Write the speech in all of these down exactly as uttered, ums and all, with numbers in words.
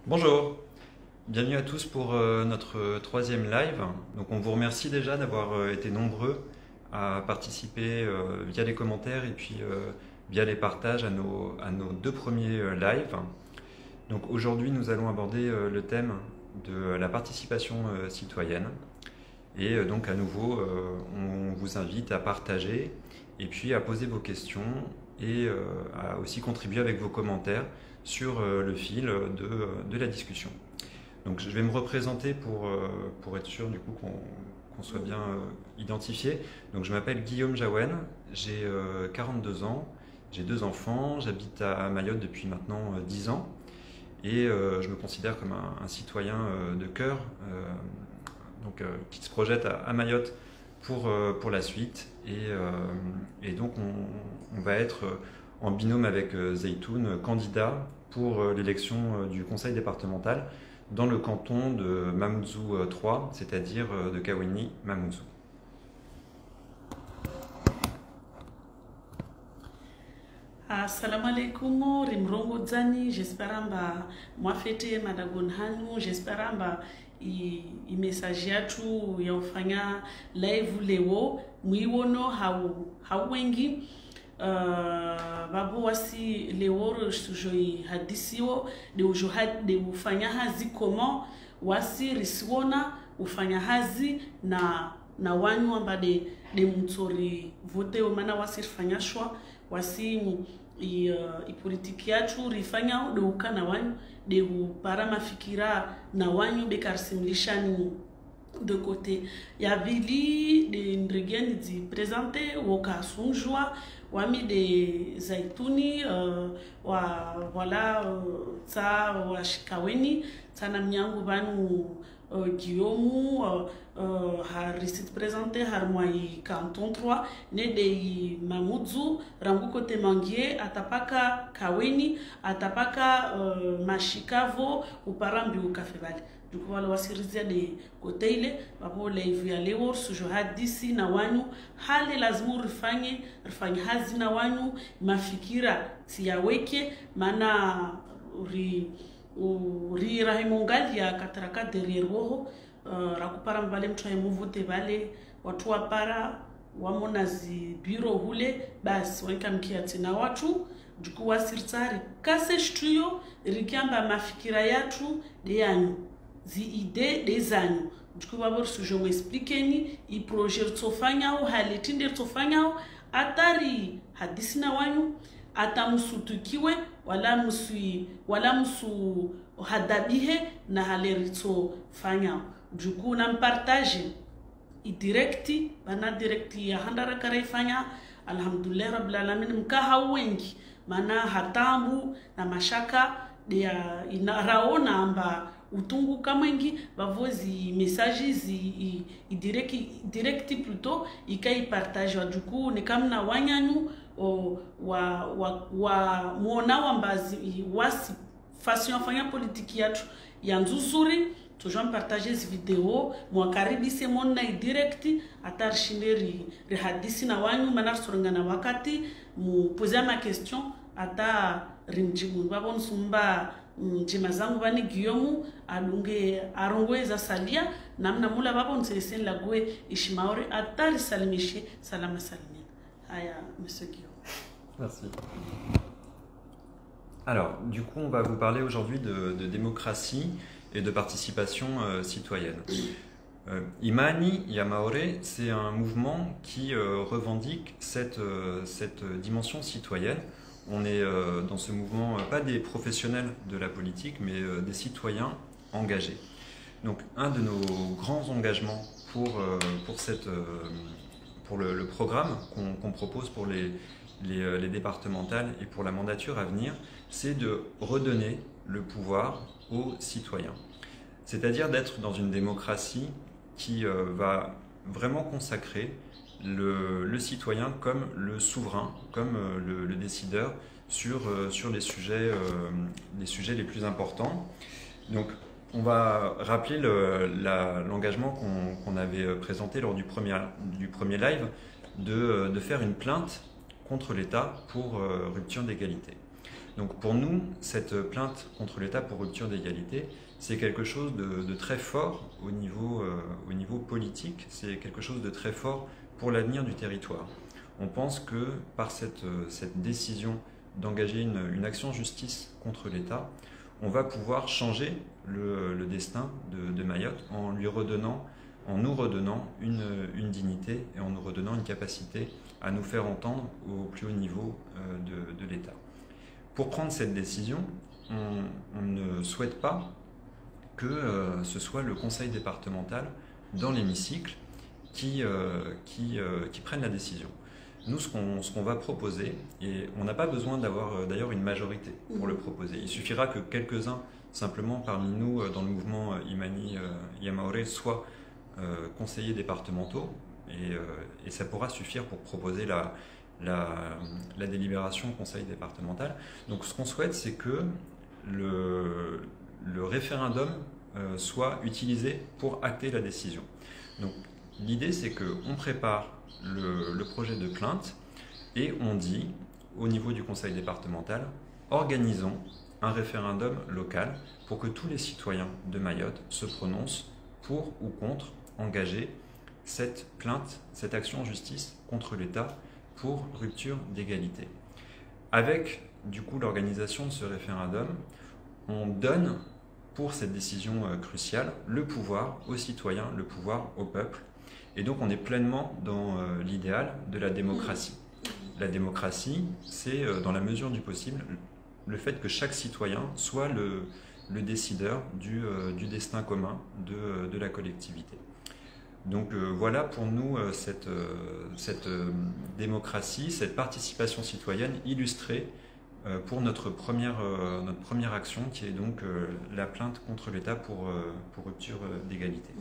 Bonjour, bienvenue à tous pour euh, notre troisième live. Donc on vous remercie déjà d'avoir euh, été nombreux à participer euh, via les commentaires et puis euh, via les partages à nos, à nos deux premiers euh, lives. Donc aujourd'hui nous allons aborder euh, le thème de la participation euh, citoyenne. Et euh, donc à nouveau euh, on vous invite à partager et puis à poser vos questions et euh, à aussi contribuer avec vos commentaires sur euh, le fil de, de la discussion. Donc je vais me représenter pour, euh, pour être sûr du coup qu'on qu'on soit bien euh, identifié. Donc je m'appelle Guillaume Jaouen, j'ai euh, quarante-deux ans, j'ai deux enfants, j'habite à Mayotte depuis maintenant euh, dix ans et euh, je me considère comme un, un citoyen euh, de cœur euh, donc, euh, qui se projette à, à Mayotte pour, euh, pour la suite et, euh, et donc on, on va être euh, en binôme avec euh, Zeytoun, candidat pour euh, l'élection euh, du conseil départemental dans le canton de Mamoudzou trois, c'est-à-dire de Kaweni Mamoudzou. Assalamu alaikum, rimrongo dzani, j'espère mba mwafete madagon hanu, j'espère mba i, i message yatu ya ufanya live leo mwiwono hau hau wengi uh, babu wasi leo sujoi hadisiwo de ujo had de ufanya hazi comment wasi risiwona ufanya hazi na na wanyu amba de de mtsori vote mana wasi fanya shwa wasi i, uh, i politiki yacu rifanya de ukana wanyu de para mafikira na wanyu bekarsimlishani de côté ya vili de ndrigeni di présenter woka sunjwa wami de zaituni uh, wa voilà uh, tsa wa shikaweni tsana mnyangu banu uh, Guillaume uh, uh, har risit présenter har moi canton trois ne de Mamoudzou rangu kote mangie atapaka kaweni atapaka uh, mashikavo uparambi ukafebali du coup wala wasirizia de kote ile bapo live ya leo sujo hadisi na wanyu hali lazimu rifanye rifanye hazi na wanyu mafikira siyaweke mana ri uri rahimongali ya kataraka derrière woho uh, rakupara mbale mtu ya muvute bale watu wapara wamona zi biro hule basi wanka mkiati na watu juku wasirtari kase shtuyo rikiamba mafikira yatu de yanyu zi ide de zanyu juku babor sujo mo expliqueni i projet tsofanyao halitinde tsofanyao atari hadisi na wanyu atamusutukiwe wala musui wala musu hadabihe na halerito fanya juku na partage i directi bana directi ya handara kare fanya alhamdulillah rabbil alamin mkaha wengi mana hatambu na mashaka ya inaraona amba utungu kamwengi bavozi messages i, i directi directi plutôt ikai partage wa juku ni kamna wanyanyu o wa wa wa muona wambazi wasi façon fanya politiki yatu ya nzuzuri toujours partager ces vidéos mwakaribise mona direct atarshinderi rihadisi na wanyu manar sorongana wakati mu poser ma question ata rimjibu babon sumba njima zangu bani Guillaume alunge arongweza salia namna mula babon sesen lagwe ishmaore atar salimishe salama salimia haya monsieur Guillaume. Merci. Alors, du coup, on va vous parler aujourd'hui de, de démocratie et de participation euh, citoyenne. Euh, Imani Yamaore, c'est un mouvement qui euh, revendique cette, euh, cette dimension citoyenne. On est euh, dans ce mouvement euh, pas des professionnels de la politique, mais euh, des citoyens engagés. Donc, un de nos grands engagements pour, euh, pour, cette, euh, pour le, le programme qu'on qu'on propose pour les Les, les départementales et pour la mandature à venir, c'est de redonner le pouvoir aux citoyens. C'est-à-dire d'être dans une démocratie qui euh, va vraiment consacrer le, le citoyen comme le souverain, comme euh, le, le décideur sur, euh, sur les, sujets, euh, les sujets les plus importants. Donc, on va rappeler l'engagement qu'on qu'on avait présenté lors du premier, du premier live de, de faire une plainte contre l'État pour euh, rupture d'égalité. Donc pour nous, cette plainte contre l'État pour rupture d'égalité, c'est quelque chose de, de très fort au niveau, euh, au niveau politique, c'est quelque chose de très fort pour l'avenir du territoire. On pense que par cette, cette décision d'engager une, une action en justice contre l'État, on va pouvoir changer le, le destin de, de Mayotte en lui redonnant, en nous redonnant une, une dignité et en nous redonnant une capacité à nous faire entendre au plus haut niveau euh, de, de l'État. Pour prendre cette décision, on, on ne souhaite pas que euh, ce soit le conseil départemental dans l'hémicycle qui, euh, qui, euh, qui prenne la décision. Nous, ce qu'on ce qu'on va proposer, et on n'a pas besoin d'avoir euh, d'ailleurs une majorité pour le proposer, il suffira que quelques-uns simplement parmi nous euh, dans le mouvement euh, Imani euh, Yamaore soient euh, conseillers départementaux, et, euh, et ça pourra suffire pour proposer la, la, la délibération au conseil départemental. Donc ce qu'on souhaite, c'est que le, le référendum euh, soit utilisé pour acter la décision. Donc l'idée, c'est qu'on prépare le, le projet de plainte et on dit au niveau du conseil départemental, organisons un référendum local pour que tous les citoyens de Mayotte se prononcent pour ou contre engager cette plainte, cette action en justice contre l'État pour rupture d'égalité. Avec du coup l'organisation de ce référendum, on donne pour cette décision euh, cruciale le pouvoir aux citoyens, le pouvoir au peuple. Et donc on est pleinement dans euh, l'idéal de la démocratie. La démocratie, c'est euh, dans la mesure du possible le fait que chaque citoyen soit le, le décideur du, euh, du destin commun de, de la collectivité. Donc euh, voilà pour nous euh, cette, euh, cette euh, démocratie, cette participation citoyenne illustrée euh, pour notre première, euh, notre première action qui est donc euh, la plainte contre l'État pour, euh, pour rupture euh, d'égalité.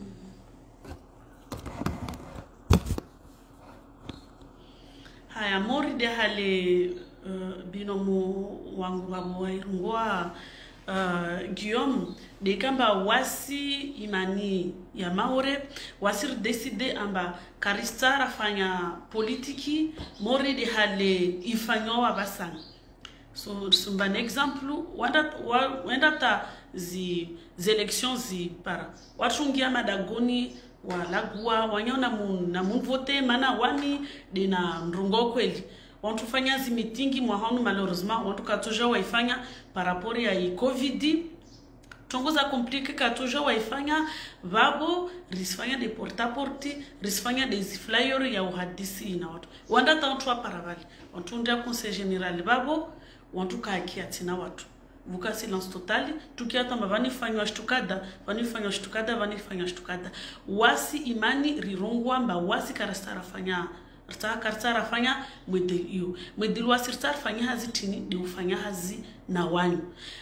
Haya mori de hale uh, binomo wangu babu wairungwa uh, Guillaume de kamba wasi Imani Yamaore wasir decide amba karistara fanya politiki mori de hale ifanyowa basang. So sumba un exemple wanda wanda ta zi élections zi para wachungia madagoni walagua wanyona mun na mun vote mana wani de na ndrungo kweli wantu fanya zi meeting mwahonu malheureusement wantu katoja waifanya par rapport ya i covid tongoza compliqué katoja waifanya vabo risfanya de porta porti risfanya de flyer ya uhadisi na watu wanda tantwa paravali wantu ndia conseil général babo wantu kaakia tina watu vuka silence total tukiata mavani fanywa shtukada vani fanywa shtukada vani fanywa shtukada wasi Imani rirongwa mba wasi karastara fanya rta karastara fanya mwedel iyo mwedel wasi rta fanya hazi tini de ufanya hazi na wanyu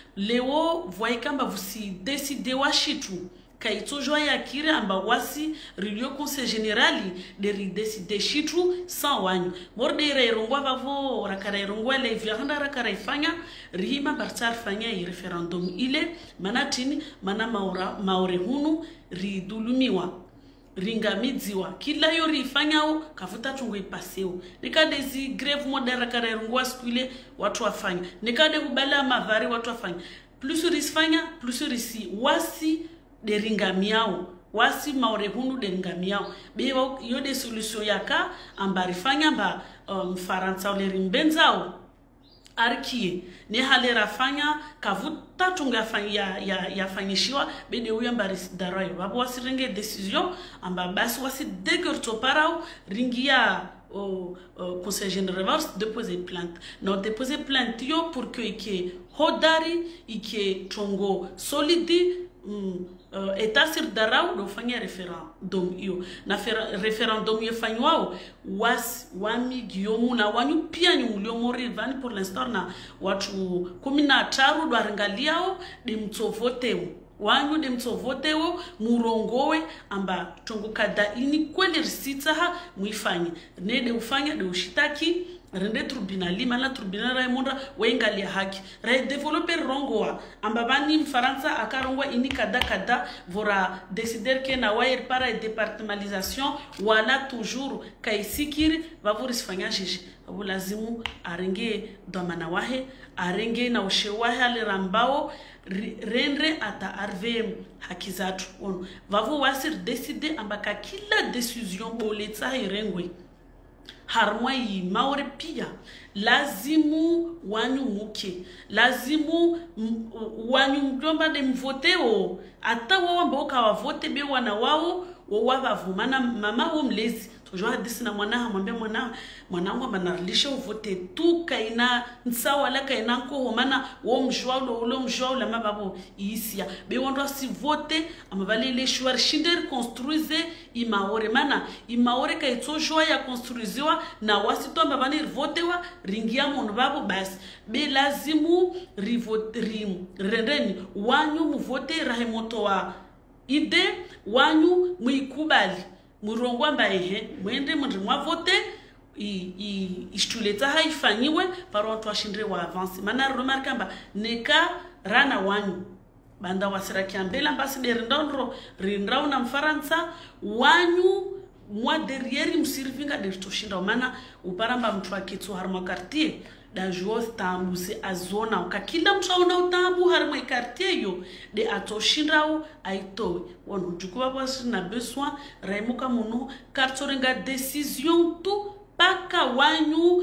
leo voikamba vusi decide washitu kai toujours ya kire amba wasi rilio conseil général de décider chitu sans wanyu morde irongwa vavo rakara irongwa le viranda rakara ifanya rihima bartar fanya i referendum ile manatini mana maura maure hunu ridulumiwa ringamidziwa kila yori ifanyao kafuta tungo ipaseo nikade zi greve modera rakara irongwa skule watu wafanya nikade kubala mavari watu wafanya plus risfanya plus risi wasi de ringamiao wasi maure hunu de ringamiao bewa yo de solution yaka ambarifanya ba mfaransa um, ole rimbenzao arkie ne halera fanya kavuta tunga fanya ya ya fanyishiwa bede uya mbaris darai babo wasirenge decision amba basi wasi degorto parao ringia au, au conseil général déposer plainte non déposer plainte yo pour que ike hodari ike tongo solidi mm, uh, eta sir darau do fanya referendum iyo na referendum yo fanywa was wami Guillaume na wanyu pia ni mulio mori vani pour l'instant na watu kumi na tano do arangaliao de mtsovoteo wanyu de mtsovoteo murongowe amba tongo kada ini kweli risita ha muifanye ne de ufanya de ushitaki rende tribunali mana tribunal rai munda wengali haki rai developer rongoa ambabani mfaransa akarongwa ini kada kada vora decider que na wair para departementalisation wala toujours kaisikiri vavuri sifanya shishi vavu lazimu arenge domana wahe arenge na ushewahe alirambao rendre ata arve haki zatu ono vavu wasir decide ambaka kila decision boletsa irengwe harmwa yi maore pia lazimu wanyu muke lazimu wanyu mjomba de mvoteo ata wao ambao kawavote be wana wao wao wavumana mama wao mlezi tojua hadisi na mwana amwambia mwana mwanangu banarlisha uvote tu kaina nsawa la kaina ko mana wo mjwa lo lo mjwa la mababo isia be wondo si vote amabale les choix shinder construise imaore mana imaore kaitso joa ya construiziwa na wasito mbabani vote wa ringia mono babo basi be lazimu rivote rim rendeni wanyu mvote rahemoto wa ide wanyu muikubali murongwa mbaehe mwende mwa vote i istuleta haifanyiwe paro watu washindire wa avance mana remarka mba neka rana wanyu banda wasira kiambela mbasi de rindondro rindrau na mfaransa wanyu mwa derrière msirvinga de toshinda mana uparamba mtu akitso harma quartier da juos tambu se azona ukakila mtu aona utambu harma quartier yo de atoshindao aitowe wono jukuba bwasi na besoin raimuka muno kartorenga decision tu paka wanyu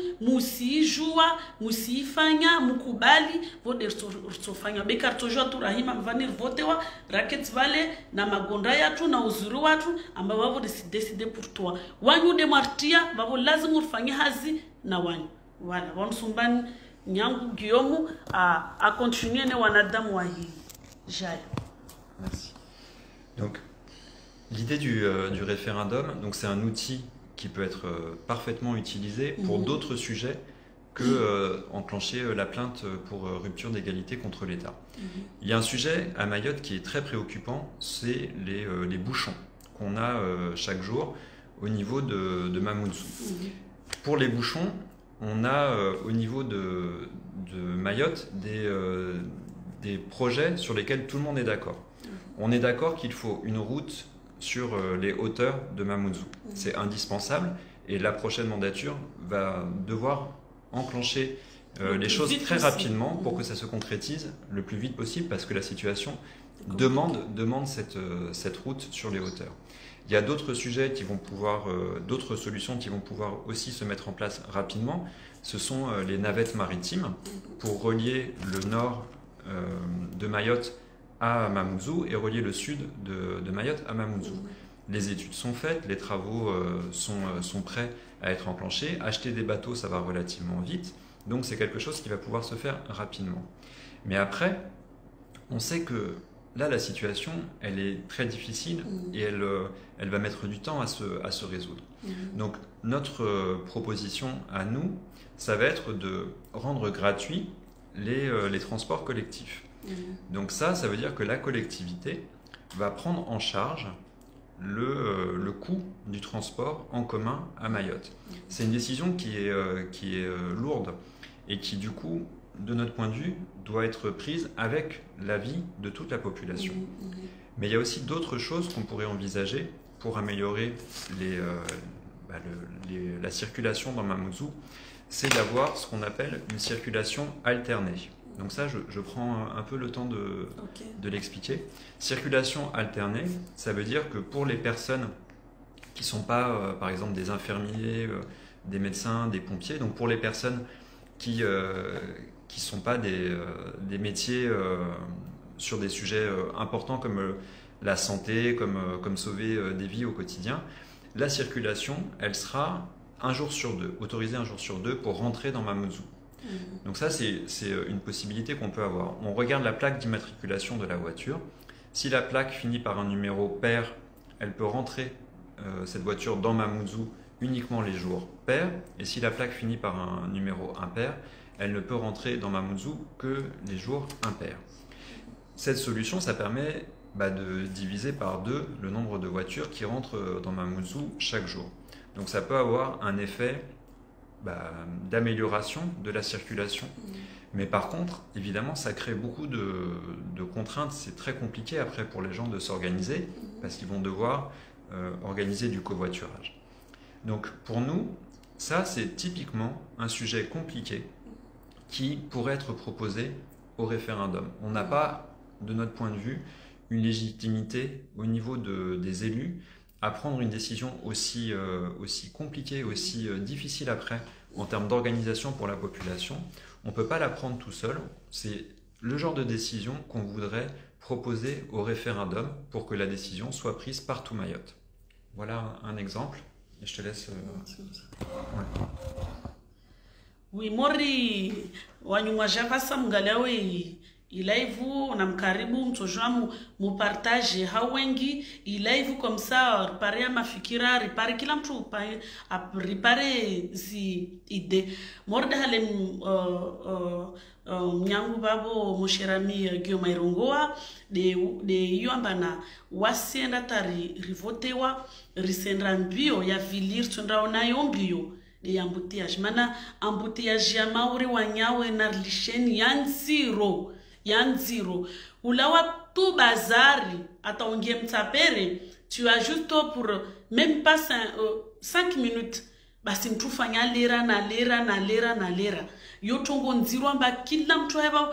musijua musifanya mukubali vode sofanya be kartojua tu rahima mvanir votewa racket vale na magonda yatu na uzuri watu ambao wao decide pour toi wanyu de martia babo lazima ufanye hazi na wanyu voilà bon sumbani nyangu Guillaume a a continuer ne wanadamu wa hii jaya. Merci. Donc l'idée du euh, du référendum, donc c'est un outil qui peut être euh, parfaitement utilisé pour mmh. d'autres sujets que euh, enclencher euh, la plainte pour euh, rupture d'égalité contre l'État. Mmh. Il y a un sujet à Mayotte qui est très préoccupant, c'est les, euh, les bouchons qu'on a euh, chaque jour au niveau de, de Mamoudzou. Mmh. Pour les bouchons, on a euh, au niveau de, de Mayotte des, euh, des projets sur lesquels tout le monde est d'accord. Mmh. On est d'accord qu'il faut une route sur euh, les hauteurs de Mamoudzou. Mmh. C'est indispensable et la prochaine mandature va devoir enclencher euh, les choses très rapidement pour que ça se concrétise le plus vite possible parce que la situation demande, demande cette, euh, cette route sur les hauteurs. Il y a d'autres sujets qui vont pouvoir, euh, d'autres solutions qui vont pouvoir aussi se mettre en place rapidement. Ce sont euh, les navettes maritimes pour relier le nord euh, de Mayotte à Mamoudzou et relier le sud de, de Mayotte à Mamoudzou. Les études sont faites, les travaux euh, sont, euh, sont prêts à être enclenchés. Acheter des bateaux, ça va relativement vite. Donc c'est quelque chose qui va pouvoir se faire rapidement. Mais après, on sait que là, la situation, elle est très difficile et elle, euh, elle va mettre du temps à se, à se résoudre. Donc notre euh, proposition à nous, ça va être de rendre gratuits les, euh, les transports collectifs. Donc ça, ça veut dire que la collectivité va prendre en charge le, euh, le coût du transport en commun à Mayotte. C'est une décision qui est, euh, qui est euh, lourde et qui, du coup, de notre point de vue, doit être prise avec l'avis de toute la population. Mais il y a aussi d'autres choses qu'on pourrait envisager pour améliorer les, euh, bah, le, les, la circulation dans Mamoudzou. C'est d'avoir ce qu'on appelle une circulation alternée. Donc ça, je, je prends un peu le temps de, okay. de l'expliquer. Circulation alternée, ça veut dire que pour les personnes qui ne sont pas, euh, par exemple, des infirmiers, euh, des médecins, des pompiers, donc pour les personnes qui euh, qui ne sont pas des, euh, des métiers euh, sur des sujets euh, importants comme euh, la santé, comme, euh, comme sauver euh, des vies au quotidien, la circulation, elle sera un jour sur deux, autorisée un jour sur deux pour rentrer dans Mamoudzou. Donc ça, c'est une possibilité qu'on peut avoir. On regarde la plaque d'immatriculation de la voiture. Si la plaque finit par un numéro pair, elle peut rentrer, euh, cette voiture, dans Mamoudzou uniquement les jours pairs. Et si la plaque finit par un numéro impair, elle ne peut rentrer dans Mamoudzou que les jours impairs. Cette solution, ça permet bah, de diviser par deux le nombre de voitures qui rentrent dans Mamoudzou chaque jour. Donc ça peut avoir un effet bah, d'amélioration de la circulation. Mais par contre, évidemment, ça crée beaucoup de, de contraintes. C'est très compliqué après pour les gens de s'organiser parce qu'ils vont devoir euh, organiser du covoiturage. Donc pour nous, ça c'est typiquement un sujet compliqué qui pourrait être proposé au référendum. On n'a pas, de notre point de vue, une légitimité au niveau de, des élus à prendre une décision aussi, euh, aussi compliquée, aussi euh, difficile après en termes d'organisation pour la population. On ne peut pas la prendre tout seul. C'est le genre de décision qu'on voudrait proposer au référendum pour que la décision soit prise par tout Mayotte. Voilà un exemple. Et je te laisse... Euh... Ouais. Oui, mori wanyuma javasa mngalewe ilaivu na mkaribu mtojwa mu partage hawengi ilaivu comme ça ripare mafikira ripare kila mtu ripare zi ide morda hale mnyangu babo mosherami Guillaume Irongoa de de yoambana wasienda tari rivotewa risendra mbio ya vilir tundaona yombio de embouteillage mana embouteillage ya mauri wanyawe na lisheni ya nziro ya nziro ulawa tu bazari ataongie mtapere tu as juste pour même pas cinq minutes basi mtu fanya lera na lera na lera na lera yotongo nziro amba kila mtu heba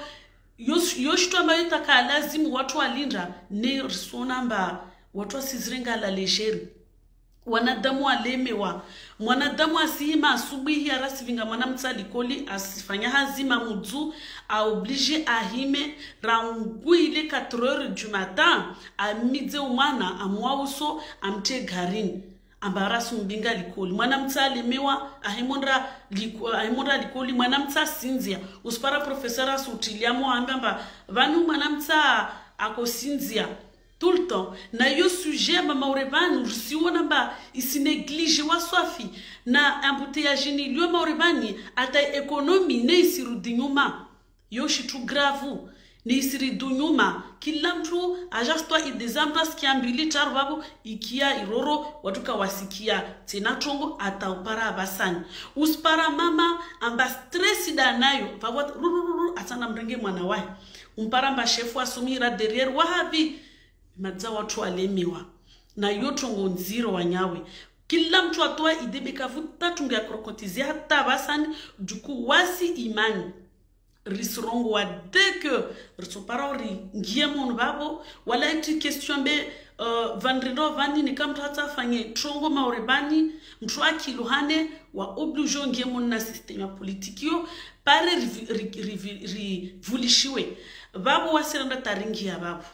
yoshito amba yotaka lazimu watu walinda ne risona amba watu asizirenga la lejeri wanadamu walemewa mwanadamu asihima asubuhi arasivinga mwana mtsalikoli asifanya hazima mudzu a obligé ahime ranguile quatre heures du matin amidze umwana amwauso amte garini ambarasu mbinga likoli mwana mtsalemewa ahimondra likoli ahimondra likoli mwana mtsasinzia uspara professeur asutiliamo ambamba vanu mwana mtsa akosinzia tout le temps na yo sujet mama urebani usiona ba isi néglige wa swafi na embouteillage ni lio maurebani ata economy ne isirudi nyuma yo shitu grave ne isirudi nyuma kila mtu ajastwa idezambras kiambili tarbabu ikia iroro watuka wasikia tena tongo ata upara abasani uspara mama amba stress danayo vavot rururu atana mrenge mwana wae umpara mba chefu asumira derrière wahabi madza watu walemiwa na yotongo nziro wanyawe kila mtu atoa idebeka vuta tunga krokotizia hata basani duku wasi imani risrongo wa dès que risopara ngie mon babo wala iti question be uh, vandrido vani ni kam tata fanye trongo maurebani mtu akiluhane wa obligé ngie mon na système ya politikio pare rivulishiwe babo wasiranda taringi ya babo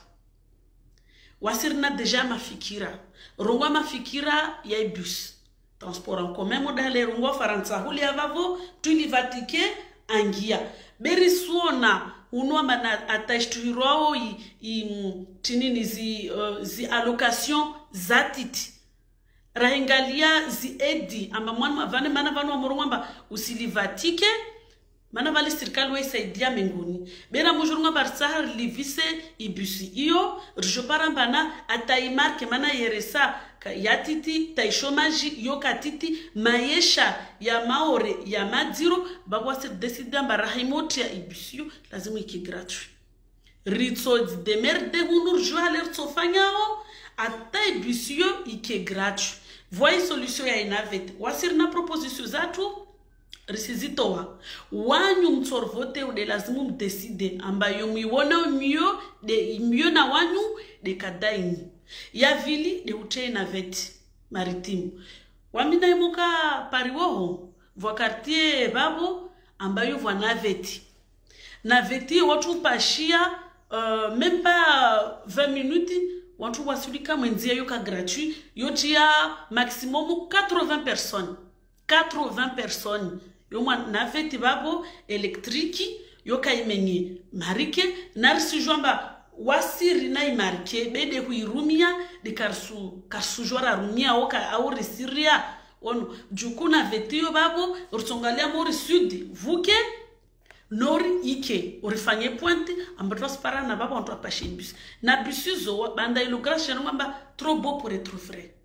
wasirna deja mafikira rongwa mafikira ya bus transport en commun modale rongwa faransa huli avavo tulivatike angia beri suona unwa mana atashtuirao i, i tinini zi uh, zi allocation zatiti rahengalia zi edi amba mwana vane mana vanu amorongwa usilivatike mana vale serikali we saidia menguni bera mujurunga barsahar livise ibusi iyo rjoparambana ataimarke mana yeresa yatiti taishomaji yo katiti maisha ya maore ya madziro babwa se decide barahimoti ya ibusio lazima iki gratuit ritso de merde hunur joaler tsofanyao ata ibusio iki gratuit voice solution ya inavete wasirna proposition zatu risizitoa wanyu mtsorvote ude lazimu mdeside ambayo mwiwona myo de myo na wanyu de kadaini ya vili de utena veti maritime wamina imoka pariwoho vwa quartier babo ambayo vwa naveti naveti watu pashia uh, même pas vingt minutes watu wasulika mwenzia yoka gratuit yotia maximum quatre-vingts personnes quatre-vingts personnes yoma naveti babo elektriki yoka imenye marike narisi jomba wasiri na imarike bede huirumia de karsu karsu jora rumia oka au resiria ono jukuna vetio babo ursongalia mori sud vuke nori ike urifanye pointe ambato para na babo onto apashe bus na bisuzo banda ilugration ngamba trop beau pour être vrai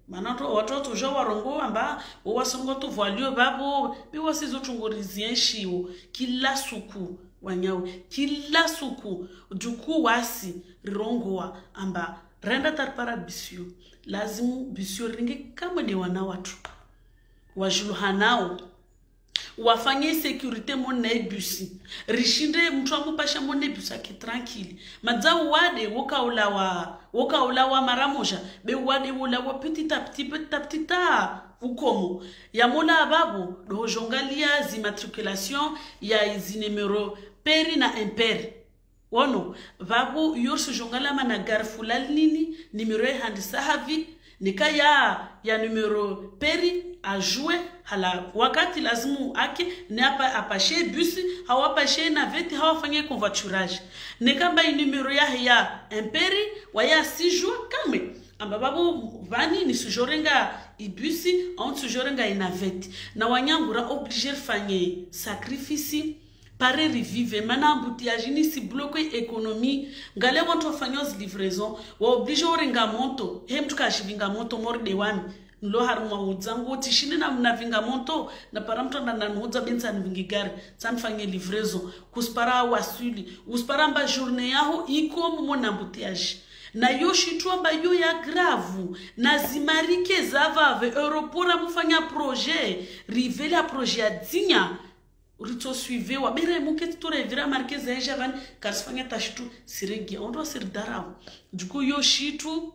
Manato watoto jo warongo amba wasongo to valio babo bi wasizo tungorizien shiwo kila suku wanyawe kila suku duku wasi rongoa amba renda tarpara bisio lazimu bisio ringe kama de wana watu wajuluhanao wafanye securite mone busi rishinde mtu amupasha mone busa ki tranquille madzawu wade woka ulawa woka ulawa maramoja be wade ulawa petit à petit petit à petit ta ukomo ya mona ababu do jongalia zi matriculation ya zi numero peri na imperi wono babu yorso jongala mana garfulal nini numero handi sahavi nika ya ya numero peri a jouer hala wakati lazimu ake ne apa apashe bus hawapashe naveti hawafanye convoiturage nika ba numero ya ya imperi waya sijua kame amba babu vani ni sujorenga ibusi on sujorenga inaveti na wanyangura obliger fanye sacrifice pare revive mana embouteillage ni si bloqué économie ngale wonto fanyos livraison wa oblige orenga monto hem tukashivinga monto morde wami nlo harumwa udzangu tishini na mnavinga monto na paramto na nanudza benza nvingigari tsanfanye livraison kuspara wasuli uspara mba journée yaho iko mona embouteillage na yoshi tuamba yo ya grave na zimarike zavave europora mufanya projet rivela projet ya dzinya urito suive wa bere muketi to revira marquez ya javan karsfanya tashitu siregi ondo sir darao duko yo shitu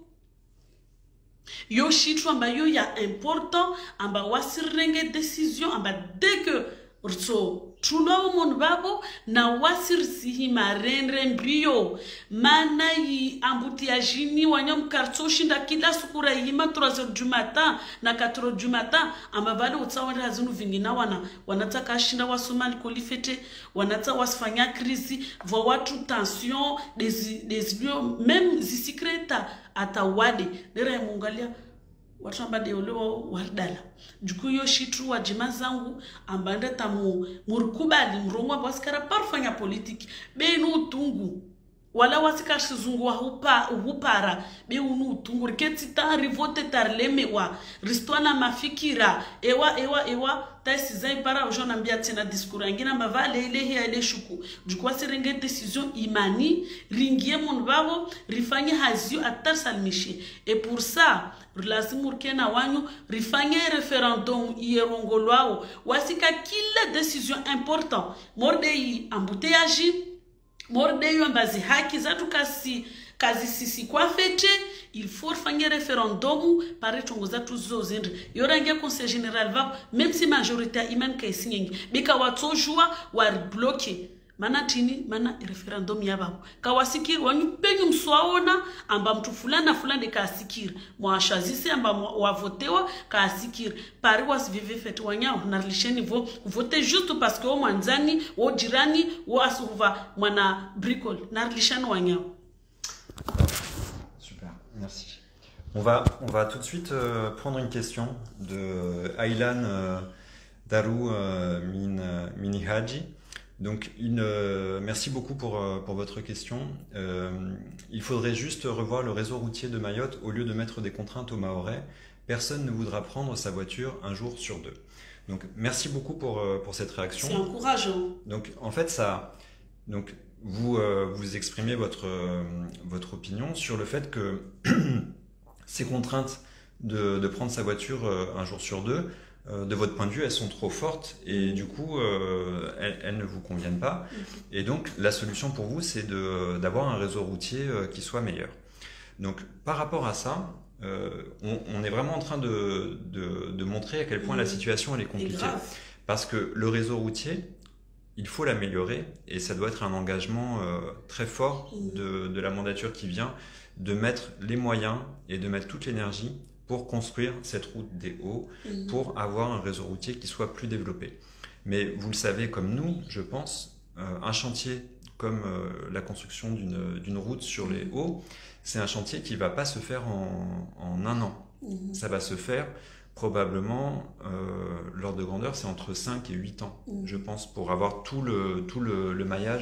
yo shitu amba yo ya important amba wasirenge decision amba dès que urito tulo mon babo na wasir sihi marenre mbio mana yi embouteillage ni wanyom karto shinda kila sukura yima trois heures du matin na quatre heures du matin amba bado utsawanda hazinu vingina wana wanataka shinda wasomali kolifete wanataka wasfanya crise vo watu tension des des bio même zisikreta atawade dere mungalia watu ambade olewa wardala juku yo shitu wa jima zangu ambanda tamu murukubali mrongwa baskara parfanya politique benu utungu wala wasika shizungu wa hupa hupara be unu utungu riketi ta rivote tarleme wa ristwana mafikira ewa ewa ewa taisi zai para ujona mbia tena diskuru angina mavale ile hiya ile shuku jukwa serenge decision imani ringie mon babo rifanye hazio atar salmishi et pour ça lazima urkena wanyu rifanye referendum ierongolwao wasika kila decision important morde yi embouteillage morde yo mbazi haki zatu kasi kazi sisi kwa fete il faut faire référendum par tongoza tuzo zendre yorange conseil général va même si majorité iman kay sinyengi bika watojua war bloquer mana tini mana referendum yababo kawasikiri wanyu penyu mswaona amba mtu fulana fulani kasikiri mwashazisi amba wavotewa kasikiri pari was vive fete wanyao na lisheni vo voter juste parce que o mwanzani o jirani o asuva mwana bricole na lishani wanyao. Super, merci. On va, on va tout de suite euh, prendre une question de Aylan euh, Darou euh, Min, euh, Minihaji. Donc, une, euh, merci beaucoup pour, euh, pour votre question. Euh, il faudrait juste revoir le réseau routier de Mayotte au lieu de mettre des contraintes aux Mahorais. Personne ne voudra prendre sa voiture un jour sur deux. Donc, merci beaucoup pour, euh, pour cette réaction. C'est encourageant. Donc, en fait, ça... Donc, vous, euh, vous exprimez votre, euh, votre opinion sur le fait que ces contraintes de, de prendre sa voiture euh, un jour sur deux, euh, de votre point de vue, elles sont trop fortes et du coup, euh, elles, elles ne vous conviennent pas. Et donc, la solution pour vous, c'est d'avoir un réseau routier euh, qui soit meilleur. Donc, par rapport à ça, euh, on, on est vraiment en train de, de, de montrer à quel point mmh. la situation elle est compliquée. Parce que le réseau routier, il faut l'améliorer et ça doit être un engagement euh, très fort de, de la mandature qui vient, de mettre les moyens et de mettre toute l'énergie pour construire cette route des Hauts, mmh. pour avoir un réseau routier qui soit plus développé. Mais vous le savez comme nous, je pense, euh, un chantier comme euh, la construction d'une route sur les Hauts, c'est un chantier qui ne va pas se faire en, en un an. Mmh. Ça va se faire probablement, euh, l'ordre de grandeur, c'est entre cinq et huit ans, mmh. je pense, pour avoir tout le, tout le, le maillage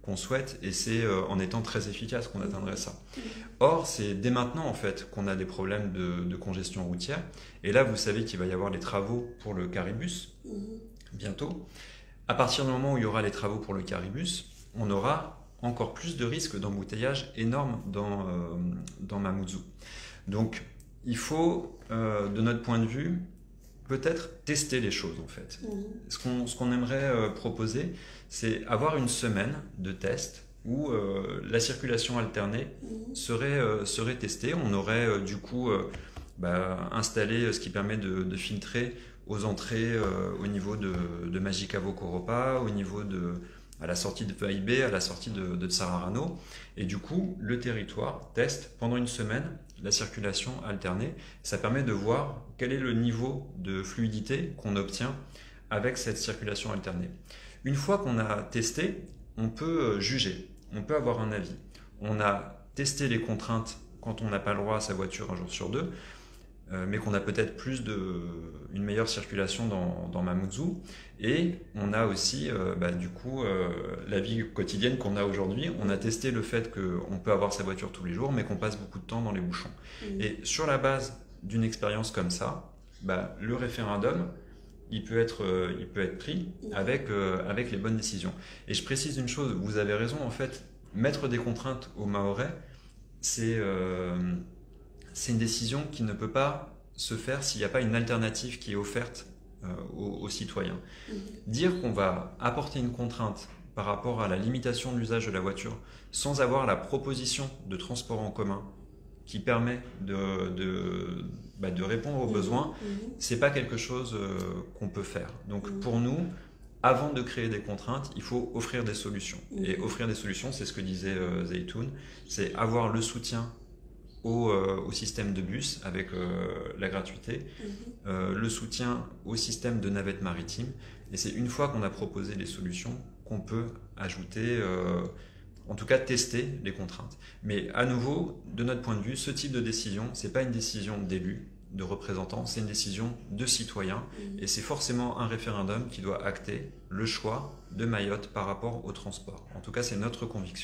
qu'on souhaite, et c'est euh, en étant très efficace qu'on atteindrait ça. Or, c'est dès maintenant en fait qu'on a des problèmes de, de congestion routière, et là vous savez qu'il va y avoir les travaux pour le Caribus bientôt. À partir du moment où il y aura les travaux pour le Caribus, on aura encore plus de risques d'embouteillage énorme dans, euh, dans Mamoudzou. Donc il faut, euh, de notre point de vue, peut-être tester les choses en fait. Mmh. Ce qu'on ce qu'on aimerait euh, proposer, c'est avoir une semaine de test où euh, la circulation alternée mmh. serait, euh, serait testée. On aurait euh, du coup euh, bah, installé ce qui permet de, de filtrer aux entrées euh, au niveau de, de Majicavo Coropa, au niveau de à la sortie de Vaibé, à la sortie de, de Tsararano. Et du coup, le territoire teste pendant une semaine la circulation alternée. Ça permet de voir quel est le niveau de fluidité qu'on obtient avec cette circulation alternée. Une fois qu'on a testé, on peut juger, on peut avoir un avis. On a testé les contraintes quand on n'a pas le droit à sa voiture un jour sur deux, euh, mais qu'on a peut-être plus de, une meilleure circulation dans, dans Mamoudzou. Et on a aussi, euh, bah, du coup, euh, la vie quotidienne qu'on a aujourd'hui. On a testé le fait qu'on peut avoir sa voiture tous les jours, mais qu'on passe beaucoup de temps dans les bouchons. Mmh. Et sur la base d'une expérience comme ça, bah, le référendum, il peut être, euh, il peut être pris avec, euh, avec les bonnes décisions. Et je précise une chose, vous avez raison, en fait, mettre des contraintes aux Mahorais, c'est euh, c'est une décision qui ne peut pas se faire s'il n'y a pas une alternative qui est offerte euh, aux, aux citoyens. Mmh. Dire qu'on va apporter une contrainte par rapport à la limitation de l'usage de la voiture sans avoir la proposition de transport en commun qui permet de, de, bah, de répondre aux mmh. besoins, mmh. c'est pas quelque chose euh, qu'on peut faire. Donc mmh. pour nous, avant de créer des contraintes, il faut offrir des solutions. Mmh. Et offrir des solutions, c'est ce que disait euh, Zeytoun, c'est avoir le soutien Au, euh, au système de bus avec euh, la gratuité, mmh. euh, le soutien au système de navettes maritimes. Et c'est une fois qu'on a proposé les solutions qu'on peut ajouter, euh, en tout cas tester les contraintes. Mais à nouveau, de notre point de vue, ce type de décision, ce n'est pas une décision d'élus, de représentants, c'est une décision de citoyens. Mmh. Et c'est forcément un référendum qui doit acter le choix de Mayotte par rapport au transport. En tout cas, c'est notre conviction.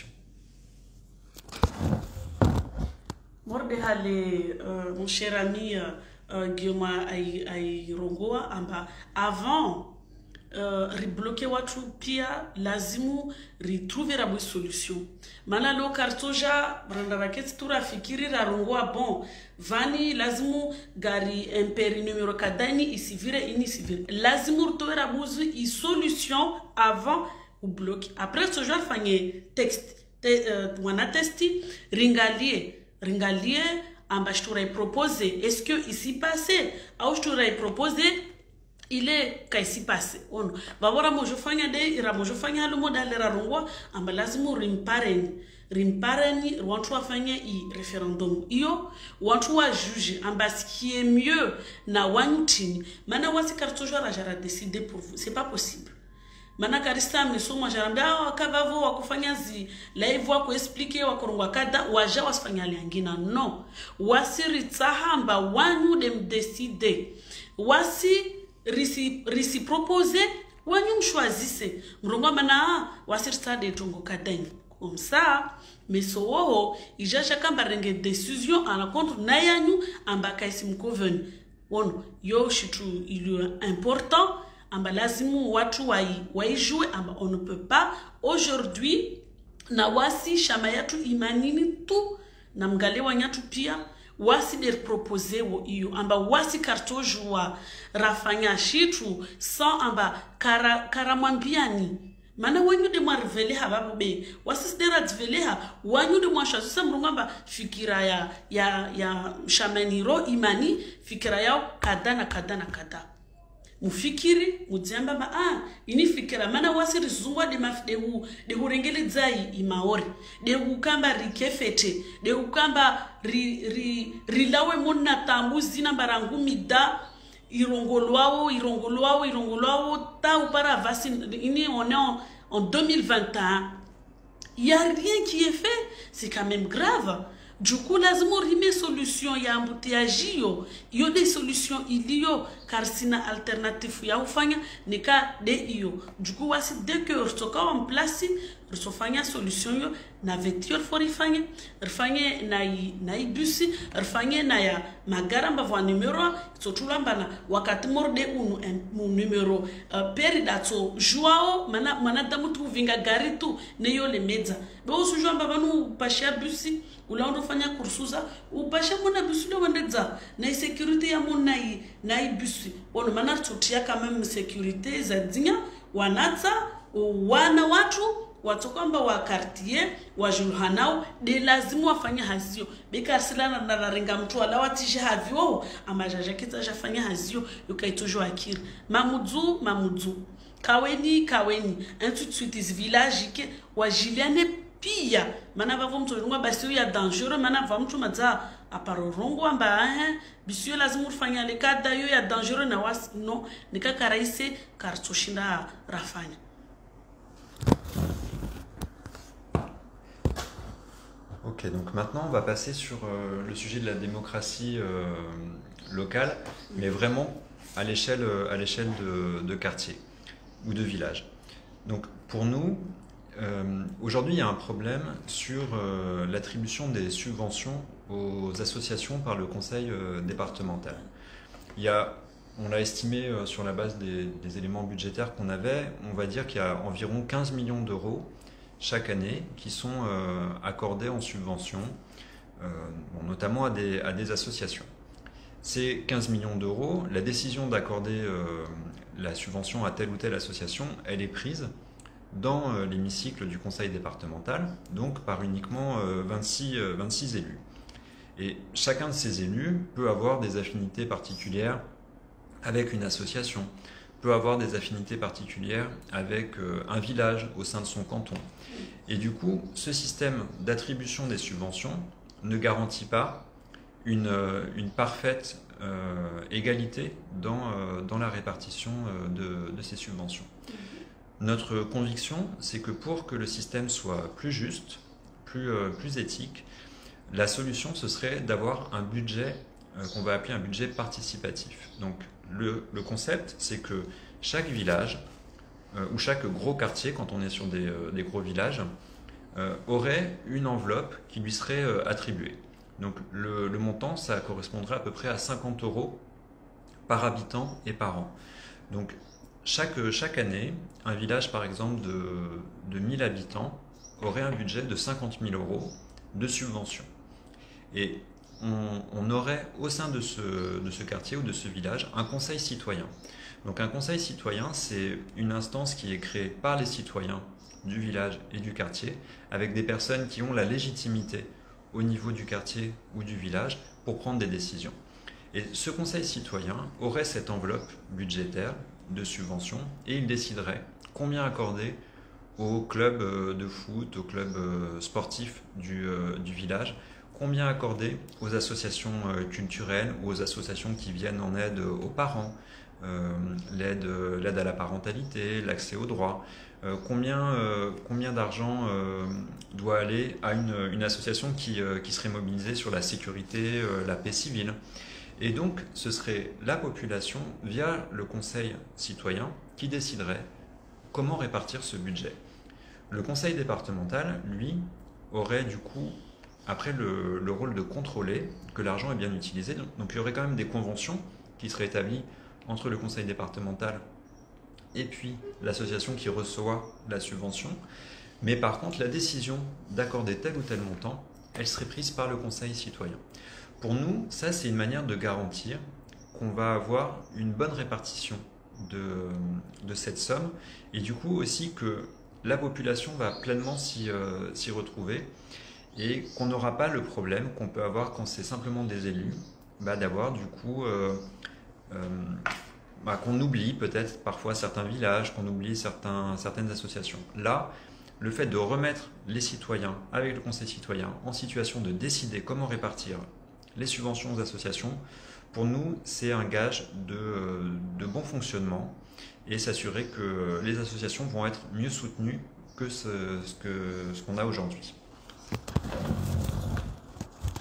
Euh, mon cher ami euh, Guillaume Airongoa, avant uh, ribloke watu pia lazimu ritrouver une solution. Mana lo kartoja branda raketi turafikiri rarongoa bon vani lazimu gari imperi numero kadani isivire ini sivire. Lazimu ritoera buzu i solution avant ou bloc. Après ce jour fanye texte te, uh, wana testi ringalie ringalie amba je t'aurais proposé est-ce que ici passé ou je t'aurais proposé il est qu'ici passé on va voir mo je fanya de ira mo je fanya le modèle la rongwa amba lazimu rimpareni rimpareni wantu wafanya i référendum iyo wantu wa juge amba ce qui est mieux na wantini mana wasi kartojwa la jara décider pour vous c'est pas possible. Mana karista misoma jarambia wakavavo wakufanya zi live wako explique wakorongwa kada waja wasifanya liangina no wasiri tsahamba wanyu dem décider wasi risi risi proposer wanyu choisissez mrongo mana wasiri stade tongo kadani comme ça mais sowo ijaja kamba renge décision à la contre nayanyu ambaka isimkoveni wono yo shitu il est important amba lazimu watu wai waijue amba on ne peut pas aujourd'hui na wasi shama yatu imanini tu na mgale wanyatu pia wasi der proposer wo iyo amba wasi kartojua rafanya shitu sans amba kara karamwambiani mana wanyu de marvele hababu be wasi dera zveleha wanyu de mwashazusa mrungamba fikira ya ya ya shamaniro imani fikira yao kadana kadana kadana mufikiri mudzamba ba ah inifikira mana wasiri zungwa de mafde hu de hurengele dzai imaori de hukamba rikefete de hukamba ri ri rilawe monna tambuzi na barangumi da irongolwao irongolwao irongolwao ta upara vasi ini on est en, en deux mille vingt et un il y a rien qui est fait c'est quand même grave Du coup, lazima urime solution ya embouteillage hiyo, hiyo de solution iliyo karsina alternative ya ufanya nika de hiyo. Du coup, wasi dès que ursoka en place, ursofanya solution yo na vecteur for ifanye, rfanye na i, na i busi, rfanye na ya magara mbavwa numero, sotulamba na wakati morde unu mu numero uh, peri dato juao mana mana damu tu vinga gari tu ne yo le medza. Be usujua mbavanu pasha busi ula unafanya kursuza upasha mona busi lo wandedza na security ya mona i na i busi ono mana tutia kama m security za dinga wanatsa wana watu watu kwamba wa quartier wa julhanao de lazima wafanya hazio bikasilana na naringa mtu ala watisha havyo amajaja kita jafanya hazio yukaitojo akiri mamudzu mamudzu kaweni kaweni ainsi de suite is village ke wa Juliane pia mana bavo mtu ngwa basi ya dangereux mana va mtu madza aparorongo amba eh bisio lazima ufanya le kada yo ya dangereux na was no nikakaraise kartoshinda rafanya. Ok, donc maintenant on va passer sur euh, le sujet de la démocratie euh, locale, mais vraiment à l'échelle à l'échelle de, de quartier ou de village. Donc pour nous, euh, aujourd'hui il y a un problème sur euh, l'attribution des subventions aux associations par le conseil euh, départemental. Il y a, on l'a estimé euh, sur la base des, des éléments budgétaires qu'on avait, on va dire qu'il y a environ quinze millions d'euros chaque année qui sont euh, accordés en subvention, euh, bon, notamment à des, à des associations. Ces quinze millions d'euros, la décision d'accorder euh, la subvention à telle ou telle association, elle est prise dans euh, l'hémicycle du conseil départemental, donc par uniquement euh, vingt-six, euh, vingt-six élus. Et chacun de ces élus peut avoir des affinités particulières avec une association, peut avoir des affinités particulières avec euh, un village au sein de son canton. Et du coup, ce système d'attribution des subventions ne garantit pas une, euh, une parfaite euh, égalité dans, euh, dans la répartition euh, de, de ces subventions. Notre conviction, c'est que pour que le système soit plus juste, plus, euh, plus éthique, la solution, ce serait d'avoir un budget euh, qu'on va appeler un budget participatif. Donc, le, le concept, c'est que chaque village euh, ou chaque gros quartier, quand on est sur des, euh, des gros villages, euh, aurait une enveloppe qui lui serait euh, attribuée. Donc le, le montant, ça correspondrait à peu près à cinquante euros par habitant et par an. Donc chaque, chaque année, un village par exemple de, de mille habitants aurait un budget de cinquante mille euros de subvention. Et on, on aurait au sein de ce, de ce quartier ou de ce village un conseil citoyen. Donc un conseil citoyen, c'est une instance qui est créée par les citoyens du village et du quartier, avec des personnes qui ont la légitimité au niveau du quartier ou du village pour prendre des décisions. Et ce conseil citoyen aurait cette enveloppe budgétaire de subvention et il déciderait combien accorder aux clubs de foot, aux clubs sportifs du, du village, combien accorder aux associations culturelles ou aux associations qui viennent en aide aux parents, euh, l'aide, l'aide à la parentalité, l'accès aux droits, euh, combien, euh, combien d'argent euh, doit aller à une, une association qui, euh, qui serait mobilisée sur la sécurité, euh, la paix civile. Et donc ce serait la population via le conseil citoyen qui déciderait comment répartir ce budget. Le conseil départemental, lui, aurait du coup après le, le rôle de contrôler que l'argent est bien utilisé. Donc, donc il y aurait quand même des conventions qui seraient établies entre le conseil départemental et puis l'association qui reçoit la subvention. Mais par contre, la décision d'accorder tel ou tel montant, elle serait prise par le conseil citoyen. Pour nous, ça c'est une manière de garantir qu'on va avoir une bonne répartition de, de cette somme et du coup aussi que la population va pleinement s'y euh, s'y retrouver et qu'on n'aura pas le problème qu'on peut avoir quand c'est simplement des élus, bah, d'avoir du coup euh, euh, bah, qu'on oublie peut-être parfois certains villages, qu'on oublie certains, certaines associations. Là, le fait de remettre les citoyens avec le conseil citoyen en situation de décider comment répartir les subventions aux associations, pour nous, c'est un gage de, de bon fonctionnement et s'assurer que les associations vont être mieux soutenues que ce, ce que, ce qu'on a aujourd'hui.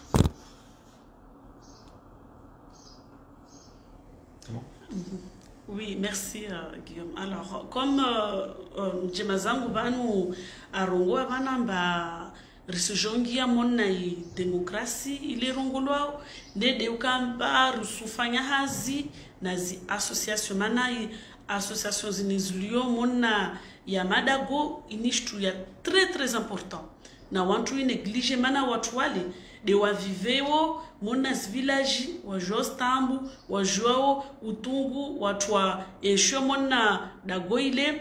Oui, merci euh, Guillaume. Alors, comme Djemazangu banu arongo abanamba risijongia mona i demokrasi ile rongolwao ndede ukamba rusufanya hazi na zi association mana i association zinizulio mona ya madago inishtu ya très très important na wantu neglige mana watu wale de waviveo mona village wajua stambu wajua utungu watu wa esho mona dago ile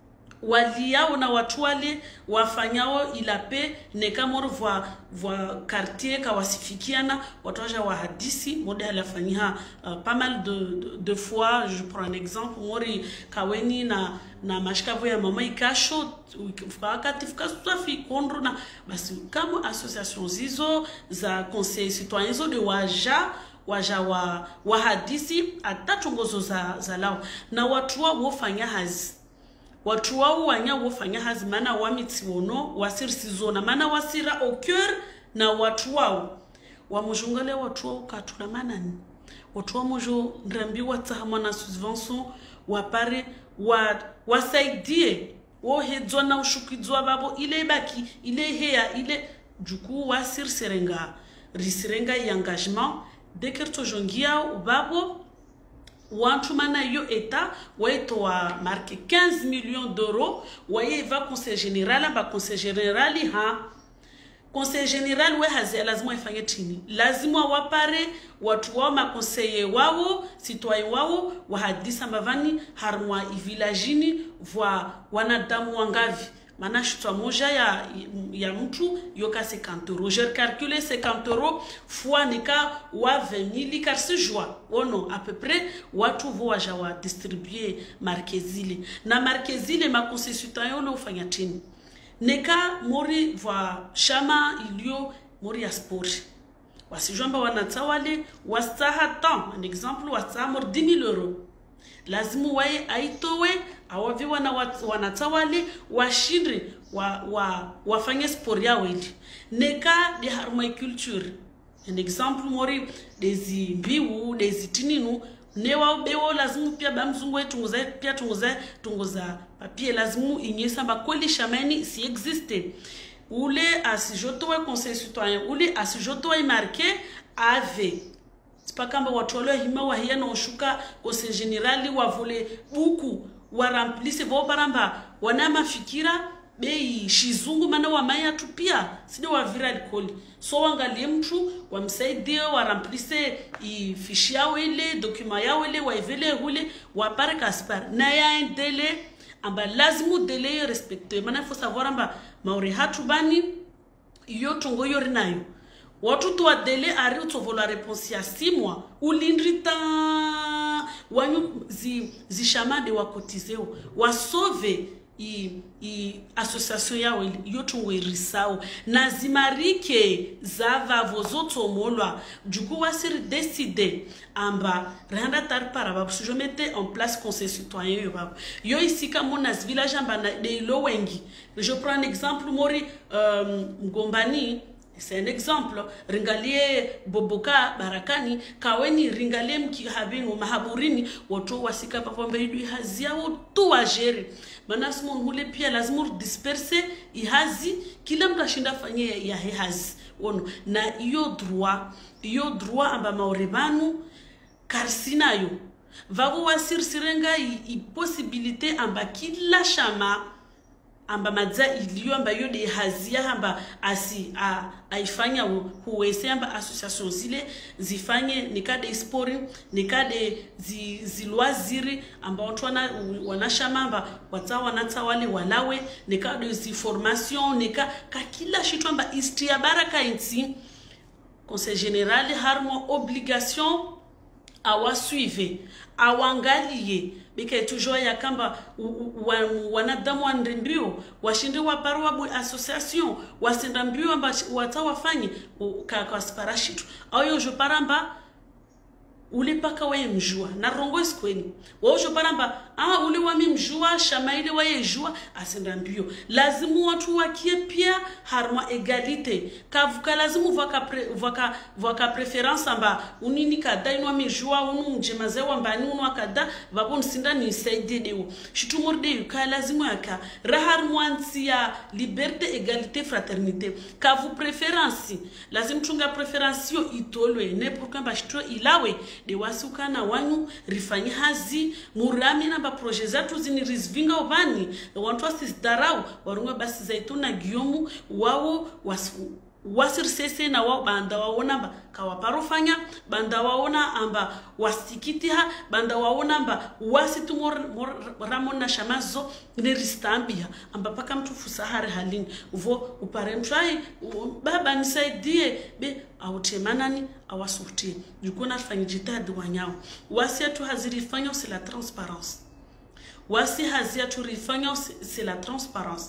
waliao na watu wale wafanyao ilape nekamoro vwa vwa quartier kawasifikiana watu waja wa hadisi mode alafanyia uh, pas mal de, de de fois. Je prends un exemple mori kaweni na na mashikavu ya mama ikasho wakati fika fi kondro na basi kama association zizo za conseil citoyen zo de waja waja wa wa hadisi atatongozo za za lao na watu wao wafanya hazi watu wao wanya wafanya hazi mana wamitsiono wasirisizona mana wasira au cœur na watu wao wamujungale watu wao katula manani watu wao mojo ndrambi watahama na subvention wapare wa wasaidie wo hedzwa na ushukizwa babo ile baki ile heya ile juku wasir serenga risirenga engagement dekerto jongia babo wantu mana yo eta waito wa marque quinze millions d'euros waye va conseil général ba conseil général ha conseil général we hazi lazima ifanye chini lazima wapare watu wa ma conseiller wao citoyen wao wahadisa mbavani harmwa villagini vwa wanadamu wangavi mana shitwa moja ya ya mtu yoka cinquante euros je calcule cinquante euros fois nika wa vingt mille car ce joie oh non à peu près watu voa jawa distribuer markezile na markezile ma conseil citoyen lo fanya chini neka mori vwa shama ilio mori ya sport wasijomba wanatawale wastaha temps un exemple wastaha mor dix mille euros lazimu wae aitowe awavi wana wanatawale washindre wa wa wafanye sport yao ili neka de harmoculture un exemple mori dezi mbiu dezi tininu newa bewo lazimu pia bamzungu wetu tunguza pia tunguza tunguza papier lazimu inyesa bakoli shamani si existe ule asijotowe conseil citoyen ule asijotowe marqué ave sipakamba watu wale hima wahia na ushuka conseil generali wavule buku waramplise bo baramba wanama fikira bei shizungu mana wa maya tu pia side wa viral koli so wangalie mtu wamsaidie waramplise i fishi yao ile document yao ile waivele hule wapare kaspar na ya indele amba lazimu dele respecte mana faut savoir amba mauri hatu bani yo tongo yori nayo watu tu adele ari utovola réponse ya six mois ulindrita wanyu zi zishamade wakotizeo wasove i i association yao yotungo irisao na zimarike zava vozoto molwa juku wasiri décider amba renda tar para ba je mettais en place conseil citoyen yo ba yo ici comme nas village amba de lowengi. Je prends un exemple mori euh, Ngombani. C'est un exemple. Ringalie Boboka Barakani kaweni ringalie mkihabingu mahaburini watu wasika papombe yidu hazia watu wajere manasmo mule pia lazima disperser ihazi kila mtu ashinda fanye ya hazi wono na iyo droit iyo droit amba maurebanu karsinayo vago wasir sirenga i possibilité amba kila shama amba madza ilio amba yo de hazia amba asi a aifanya huwese amba association zile zifanye nikade sport nikade zi zilwaziri amba watu wana wanashama amba watawa wanatawale walawe nikade zi formation nika ka kila shitu amba istia baraka inti conseil général harmo obligation awa suive awangalie bika toujours ya kamba wanadamu wandimbio washinde wa parwa bu association wasindambio amba watawafanye ka kwa sparashitu ayo je paramba ule paka wae mjua na rongo iskweni waosho paramba ah ule wami mjua shama ile wae jua asenda mbio lazimu watu wakie pia harma egalite kavuka lazimu vaka pre, vaka vaka preference amba unini kada ino wami jua unu mjemaze wambani unu akada vabon sinda ni saidi deo shitumorde yuka lazimu yaka rahar mwansi ya liberté égalité fraternité kavu preference lazimu tunga preference yo itolwe ne pourquoi ba shito ilawe de wasukana wanyu rifanyi hazi murami na ba projet zatu zini rizvinga ubani wantu wasidarau warunga basi zaituna giomu wao wasu wasirsese na wao banda waona ba kawaparofanya banda waona amba wasikitiha banda waona amba wasitumor ramona shamazo ne ristambia amba paka mtu fusahare halini vo uparentrai baba nisaidie be autemanani awasutie jukuna fanya jitadi wanyao wasi atu hazirifanya c'est la transparence wasi hazia tu rifanya c'est la transparence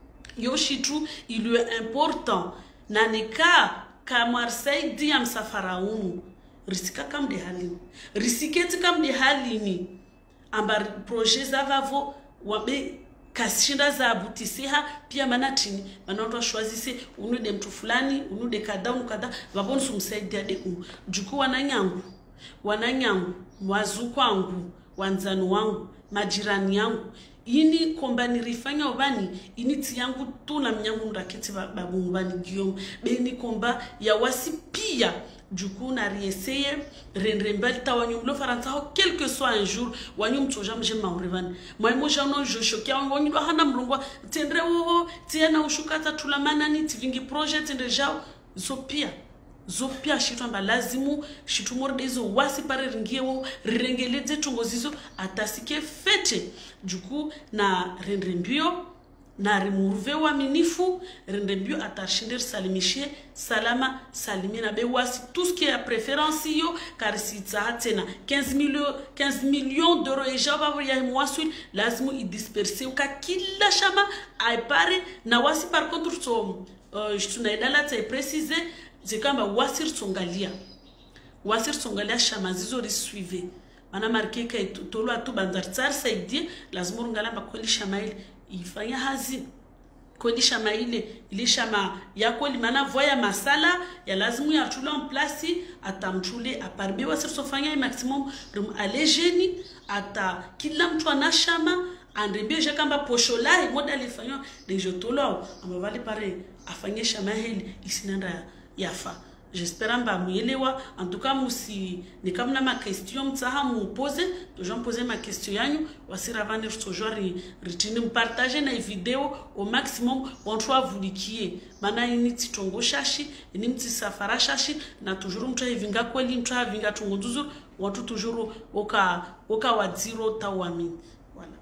yoshitu il lui est important na nika kama saidi ya msafara unu risika kam de halini risiketi kam de halini amba projet za vavo wabe kashinda za abutisiha pia manatini manotwa shwazise unu de mtu fulani unu de kada unu kada vabonu sumsaidi de unu juku wananyangu wananyangu wazuku wangu wanzanu wangu majirani yangu ini komba nirifanya ubani ini tiyangu tuna mnyangu ndaketi babu mbani giyomu beni komba ya wasi pia juku na rieseye renrembel ta wanyu mlo faranta ho quel que soit un jour wanyu mtoja mje maurivani moi mo jano je chokia wanyu ndo hana mlungwa tendre wo tiena ushukata tulamana ni tivingi project tendre jao zopia zopia shitamba lazimu shitumordezo wasi pare ringewo rengeleze tungozizo atasike fete juku na rendrembio na remurve wa minifu rendrembio atashinder salimishie salama salimina be wasi tout ce qui est préférence yo car si tena quinze millions quinze millions d'euros et jaba ya mwasul lazimu i disperser ka kila shama ay pare na wasi par contre so uh, tunaidala ta préciser zikamba wasir tsongalia wasir tsongalia shamazizo risuive mana marke kai tolo atu bandartsar saidi lazima ngala bakoli shamaili ifanya hazi kodi shamaile ile shama yako limana voya masala ya lazimu ya tula en place atamtule aparbe wasir sofanya maximum rum alejeni ata kila mtu anashama andrebie je kamba poshola moda lifanywa de jotolo amavali pare afanye shama hili isinanda yafa j'espère mba muelewa en tout cas musi ni kamna ma question mtsaha mu poser toujours poser ma question yanyu wasira vani toujours ritini partager na video au maximum wantwa vulikie mana ini titongo shashi ini mti safara shashi na toujours mtu hivinga kweli mtu hivinga tunguzuzu watu toujours oka oka wa zero tawami voilà.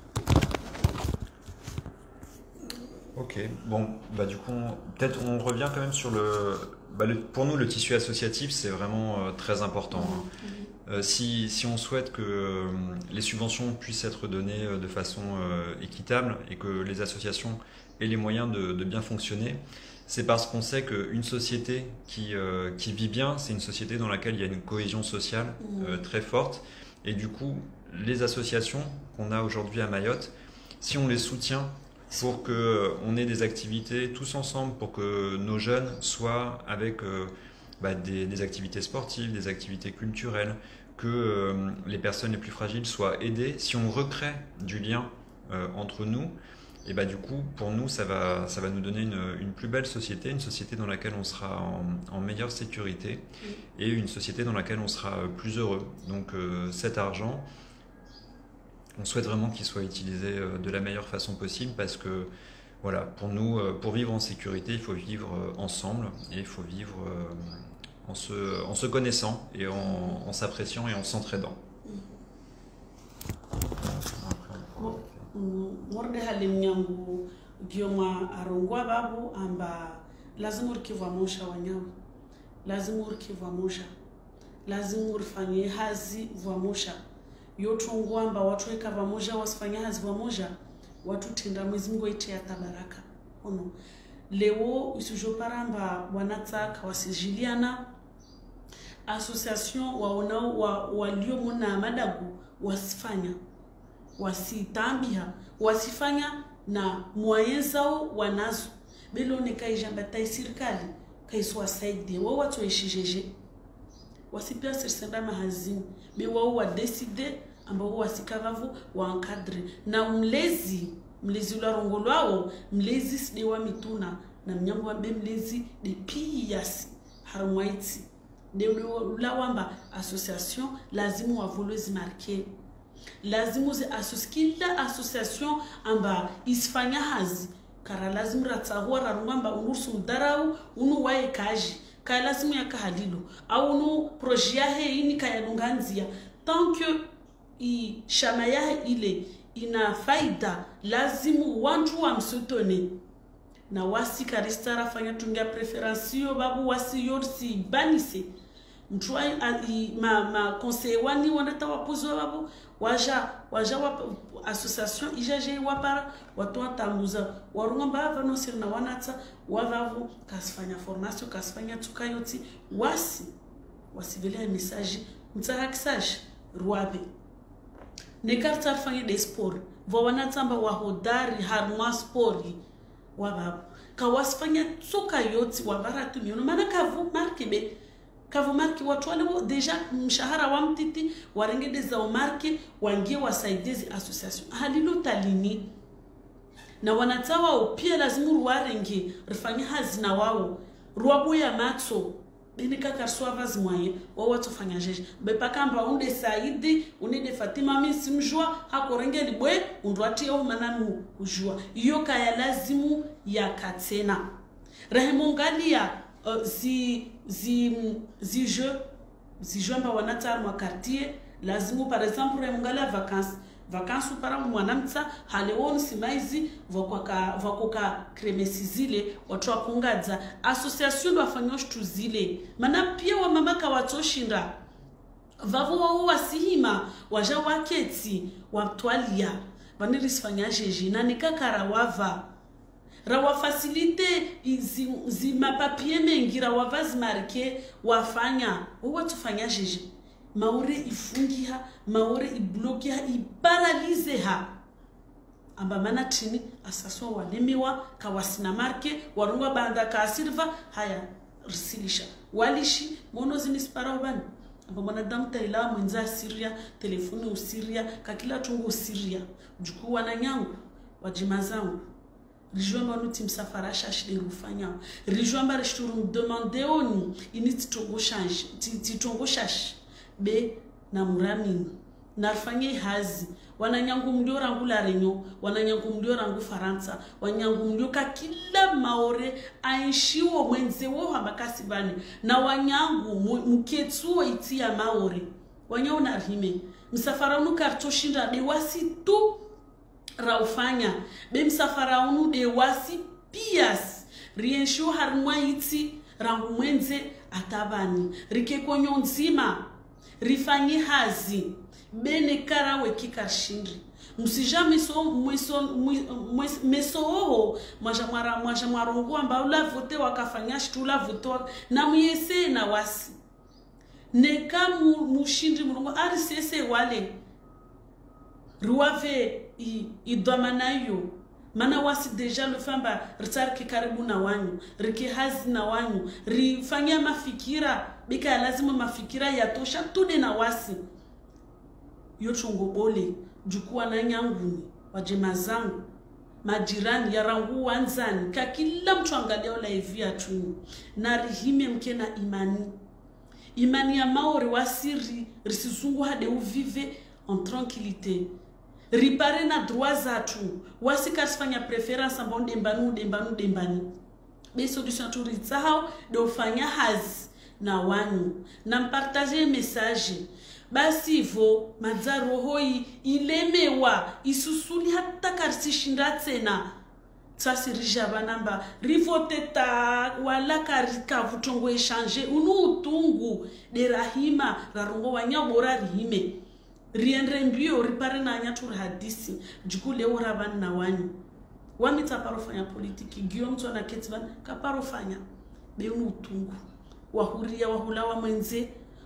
Ok, bon, bah du coup, peut-être on revient quand même sur le... Bah le pour nous, le tissu associatif, c'est vraiment euh, très important. Hein. Euh, si, si on souhaite que euh, les subventions puissent être données euh, de façon euh, équitable et que les associations aient les moyens de, de bien fonctionner, c'est parce qu'on sait qu'une société qui, euh, qui vit bien, c'est une société dans laquelle il y a une cohésion sociale euh, très forte. Et du coup, les associations qu'on a aujourd'hui à Mayotte, si on les soutient, pour qu'on ait des activités tous ensemble, pour que nos jeunes soient avec euh, bah, des, des activités sportives, des activités culturelles, que euh, les personnes les plus fragiles soient aidées. Si on recrée du lien euh, entre nous, et bah, du coup, pour nous, ça va, ça va nous donner une, une plus belle société, une société dans laquelle on sera en, en meilleure sécurité et une société dans laquelle on sera plus heureux. Donc euh, cet argent, on souhaite vraiment qu'il soit utilisé de la meilleure façon possible parce que voilà, pour nous, pour vivre en sécurité, il faut vivre ensemble et il faut vivre en se, en se connaissant et en, en s'appréciant et en s'entraidant. Yotongwamba watu weka pamoja wasifanya hazi pamoja watu tenda Mwenyezi Mungu ite ya tabaraka ono leo isujo paramba wanataka wasijiliana association waonao wa, walio muna madagu wasifanya wasitambia wasifanya na moyenzao wanazo belo ne kaijamba tai serikali kaiswa saidi wao watu eshijeje wasipia sirsenda mahazini be wao wa decide ambao wasikavavu wa encadre na mlezi mlezi ula rongolo wao mlezi side wa mituna na mnyambo wa be mlezi de piyasi harumwaiti de ula wamba association lazimu wavolezi marke lazimu zi kila association amba isfanya hazi kara lazimu ratsahua rarungamba unusu mdarau unu wae kaji kaya lazimu ya kahalilo au unu projet yahe ini kaya nunganzia tant que i shama yahe ile ina faida lazimu wantu wa msutone na wasi karistara fanya tungia preferensio babu wasi yorsi banise mtuwa ma ma conseil wani wanata wapuzo babu waja waja wa association ijaje wapara watu watambuza warungamba bava sirna wanata wavavu kasfanya formation kasfanya tukayoti wasi wasivile message mtsahakisaje ruabe nekarta fanya de sport vo wanatamba wahodari harma sporti wababu kawasfanya tukayoti wabaratu miono maana kavu markebe kavu marki watu wale deja mshahara wa mtiti warengedeza wa marki wangie wasaidizi association halilo talini na wanatawa pia lazimu warenge rifanya hazina wao ruabu ya matso benika karswa vazi mwaye wao watu fanya jeje bepakamba unde Saidi unde Fatima misi mjua hakorenge libwe undwatie au mananu ujua iyo kaya lazimu ya katena rahimongalia uh, zi zi zi jeu zi jeu mba wanatar mwa quartier lazimu par exemple rahimongalia vacances vacances para mwanamtsa haleoni simaizi vokoka vokoka kremesizile watu wakungadza association wafanywa tuzile mana pia wa mamaka watoshinda vavo wao wasihima waja waketi watwalia vanirisfanya jeje na nikakara wava rawa facilite izi zi mapapier mengi rawa vazi marke wafanya wao tufanya jeje maure ifungiha maure iblokiha iparalizeha amba mana tini asaso walemewa kawasina marke warungwa banda ka sirva haya risilisha walishi mono zinispara ubani amba mwanadamu taila mwenza Syria telefoni usiria kakila tungu usiria juku wananyangu wajimazangu rijomba nuti msafara shashi de rufanya rijomba rishturu demandeoni initi tongo change ti tongo shashi be na muramini narfanye hazi wananyangu mlio rangu la renyo wananyangu mlio rangu Faransa wanyangu mlio ka kila maore aishiwo mwenzewo habakasi bani na wanyangu mketsuo itia maore wanyo na rime msafara unu kartoshinda de wasi tu raufanya be msafara unu de wasi pias riensho harmwa iti rangu mwenze atabani rike konyo nzima rifanye hazi bene karawe kikashindri msija meso mweso meso oho mwajamara mwajamarongo ambao la vote wakafanya shitula vote na myese na wasi neka mushindri murongo ari sese wale ruave i idwamanayo mana wasi deja le famba ritarki karibu na wanyu rike hazi na wanyu rifanya mafikira bika lazima mafikira yatosha tude na wasi yochongo bole jukua na nyanguni wajema zangu majirani ya rangu wanzani ka kila mtu angalia ola evia tu na rihime mkena imani imani ya maori wasiri risizungu hade uvive en tranquillité ripare na droit zatu wasikasifanya preference ambao dembanu dembanu dembani be solution tu rizao de ufanya hazi na wanyu na mpartager message basi vo mazaro hoi ilemewa isusuli hata karsishinda tena tsasirija banamba rivoteta wala karika vutongo échanger unu utungu de rahima rarongo wanyabora rihime riendre mbio ripare na nyatu hadisi jukule oraban na wanyu wamita parofanya politiki Guillaume Tsona Ketban ka parofanya be unu utungu wahuria wahula wa mwenze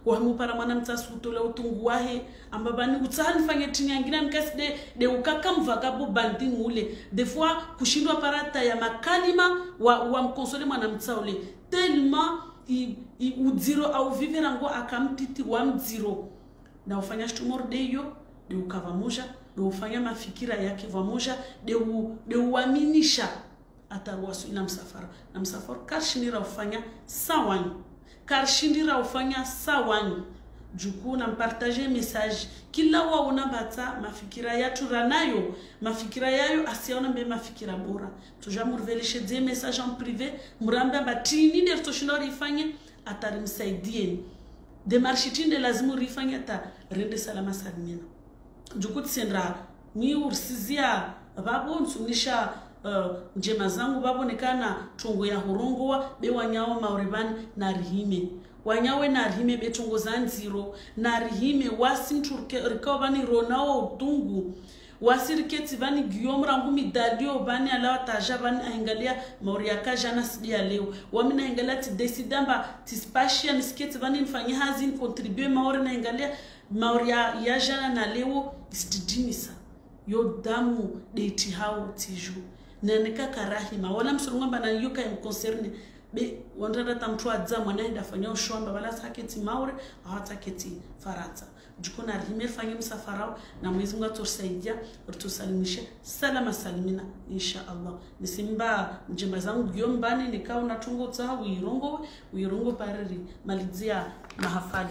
wamupara mwana mtsasu utola utungu wahe ambabani utsahani fanye tini angina mkasi de de ukaka mvakabu bandi ngule des fois kushindwa parata ya makalima wa, wa mkonsole mwana mtsaule tellement i, i udziro au vivera ngo akamtiti wa mdziro na ufanya shtumor de yo de ukava moja de ufanya mafikira yake va moja de u, de uaminisha ataruwasu ina msafara na msafara kashinira ufanya sawani karshindira ufanya sawani juku na mpartager message kila wa unabata mafikira yatu ranayo mafikira yayo asiona mbe mafikira bora tujamurvelishe de message en privé muramba batini de toshinori ifanye atarimsaidie de marchitinde lazimu rifanye ta rende salama salimina juku tsendra ni ursizia babo nsunisha Uh, njema zangu babonekana tungo ya horongowa be wanyao mauribani na rihime wanyawe na rihime be tungo za nziro na rihime wasinturke rikao bani ronao utungu wasiriketi bani giyomra ngumi dalio bani alawa taja bani ahingalia mauri ya kajana sidia leo wamina hingalia ti desidamba ti spashia nisiketi bani nifanyi hazi contribue mauri na hingalia mauri ya jana na leo istidinisa yo damu deiti hao tiju naneka karahima wala msurungamba na yuka imconcerne be wandara tamtu adza mwana enda fanya ushwamba wala saketi maure hawataketi faransa jukuna rime fanya msafarao na Mwenyezi Mungu atusaidia utusalimishe salama salimina insha Allah nisimba njema zangu gyombani nikao na tungo tsa uirongo uirongo pareri malizia mahafali.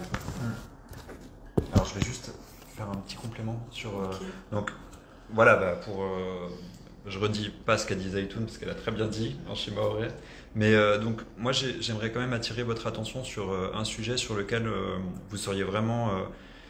Alors je vais juste faire un petit complément sur euh, okay. Donc voilà bah, pour euh, je redis pas ce qu'a dit Zaitoun parce qu'elle a très bien dit en Shimaoré. Mais euh, donc moi j'aimerais quand même attirer votre attention sur euh, un sujet sur lequel euh, vous seriez vraiment euh,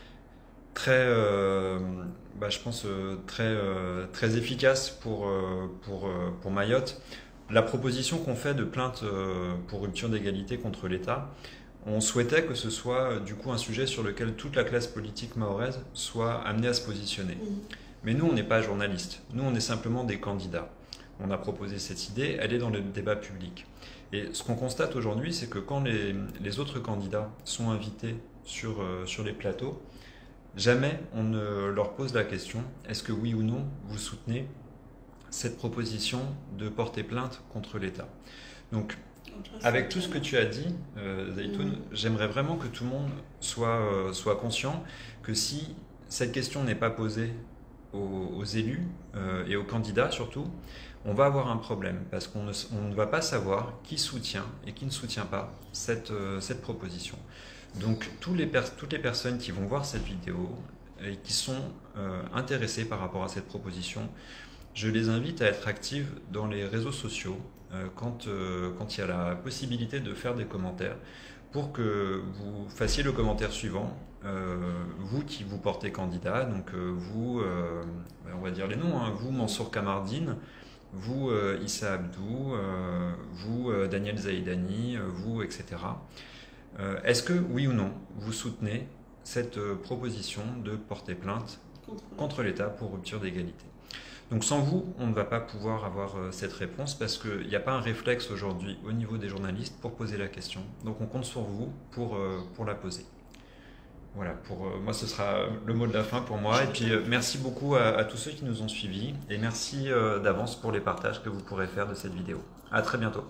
très, euh, bah, je pense euh, très euh, très efficace pour euh, pour euh, pour Mayotte. La proposition qu'on fait de plainte euh, pour rupture d'égalité contre l'État, on souhaitait que ce soit du coup un sujet sur lequel toute la classe politique mahoraise soit amenée à se positionner. Mmh. Mais nous, on n'est pas journalistes. Nous, on est simplement des candidats. On a proposé cette idée, elle est dans le débat public. Et ce qu'on constate aujourd'hui, c'est que quand les, les autres candidats sont invités sur, euh, sur les plateaux, jamais on ne leur pose la question, est-ce que oui ou non, vous soutenez cette proposition de porter plainte contre l'État? Donc, avec tout ce que tu as dit, euh, Zaitoun, mmh. j'aimerais vraiment que tout le monde soit, euh, soit conscient que si cette question n'est pas posée Aux, aux élus euh, et aux candidats surtout, on va avoir un problème parce qu'on ne, on ne va pas savoir qui soutient et qui ne soutient pas cette, euh, cette proposition. Donc tous les toutes les personnes qui vont voir cette vidéo et qui sont euh, intéressées par rapport à cette proposition, je les invite à être actives dans les réseaux sociaux euh, quand, euh, quand il y a la possibilité de faire des commentaires pour que vous fassiez le commentaire suivant, euh, vous qui vous portez candidat, donc euh, vous, euh, on va dire les noms, hein, vous Mansour Kamardine, vous euh, Issa Abdou, euh, vous euh, Daniel Zaïdani, euh, vous, et cetera. Euh, Est-ce que, oui ou non, vous soutenez cette euh, proposition de porter plainte contre, contre l'État pour rupture d'égalité? Donc sans vous, on ne va pas pouvoir avoir euh, cette réponse parce qu'il n'y a pas un réflexe aujourd'hui au niveau des journalistes pour poser la question. Donc on compte sur vous pour, euh, pour la poser. Voilà, pour euh, moi ce sera le mot de la fin pour moi. Et puis euh, merci beaucoup à, à tous ceux qui nous ont suivis et merci euh, d'avance pour les partages que vous pourrez faire de cette vidéo. À très bientôt.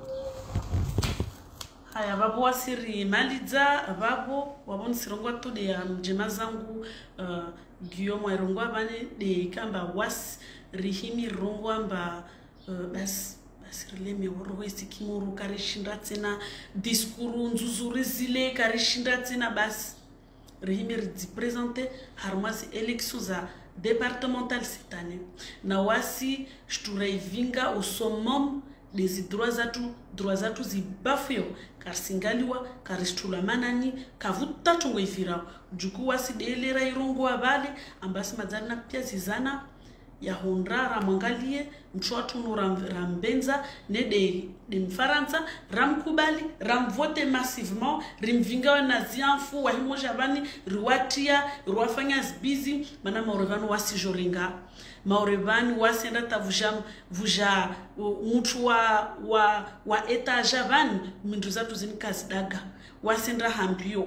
Haya babo wasiri maliza babo wabon sirongwa to de mjema zangu uh, Guillaume irongwa bane de kamba was rihimi rongwa mba uh, bas basirle me woro wesi kimuru karishinda tena diskuru nzuzuri zile karishinda tena bas rihimi ri présenter harmasi élection za départementale cette année na wasi shturai vinga au summum des droits zatu droits zatu zibafyo karsingaliwa karistula manani kavuta tungo ifira juku wasi delera irongo abale ambasi madzana pia zizana ya honrara mwangalie mchwatu no rambenza ne de de mfaransa ramkubali ramvote massivement rimvinga na zianfu wa himoja bani riwatia riwafanya busy mana maurevano wasi joringa maurevani wasenda tavuja vuja mtu wa wa wa etaja bani mindu zatu zinikazidaga wasenda hambio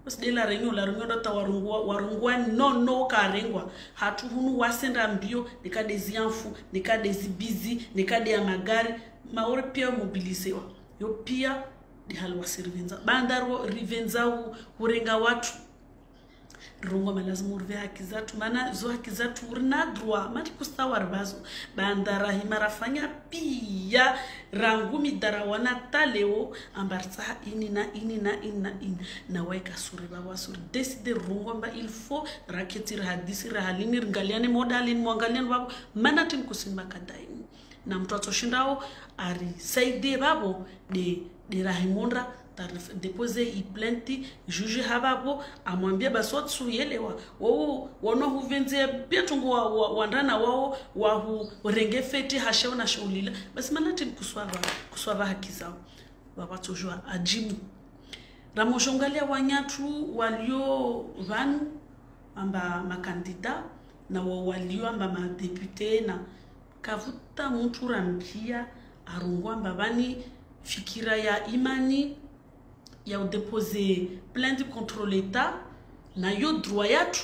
uside la renyo la renyo data warungwa warungwa no no karengwa hatu hunu wasenda mbio nika dezi anfu nika dezi busy nika de magari maore pia mobilisewa yo pia di halwa sirvenza bandaro rivenza u urenga watu rungo malazimu urve haki zatu mana zo haki zatu urina droit mati kustawa ribazo bandara himarafanya pia rangumi darawana taleo ambarsa ini na ini na ini na ini na waika suri bawa suri deside rungo mba il faut raketi hadisi rahalini ngaliane modalini mwangaliane babo mana tin kusimba kadai na mtu atoshindao ari saide babo de de rahimonda depose i plainte juge hababo amwambia basot suyelewa wao wono huvenze pia tungu wandana wao wa urenge feti hashaona shaulila basi manati kuswava kuswava haki zao wabatojwa ajimu ramoshongalia wanyatu walio vanu amba makandida na walio amba madepute na kavuta mtu rampia arungwa mbabani fikira ya imani ya udepose plainte contre l'État na yo droit yatu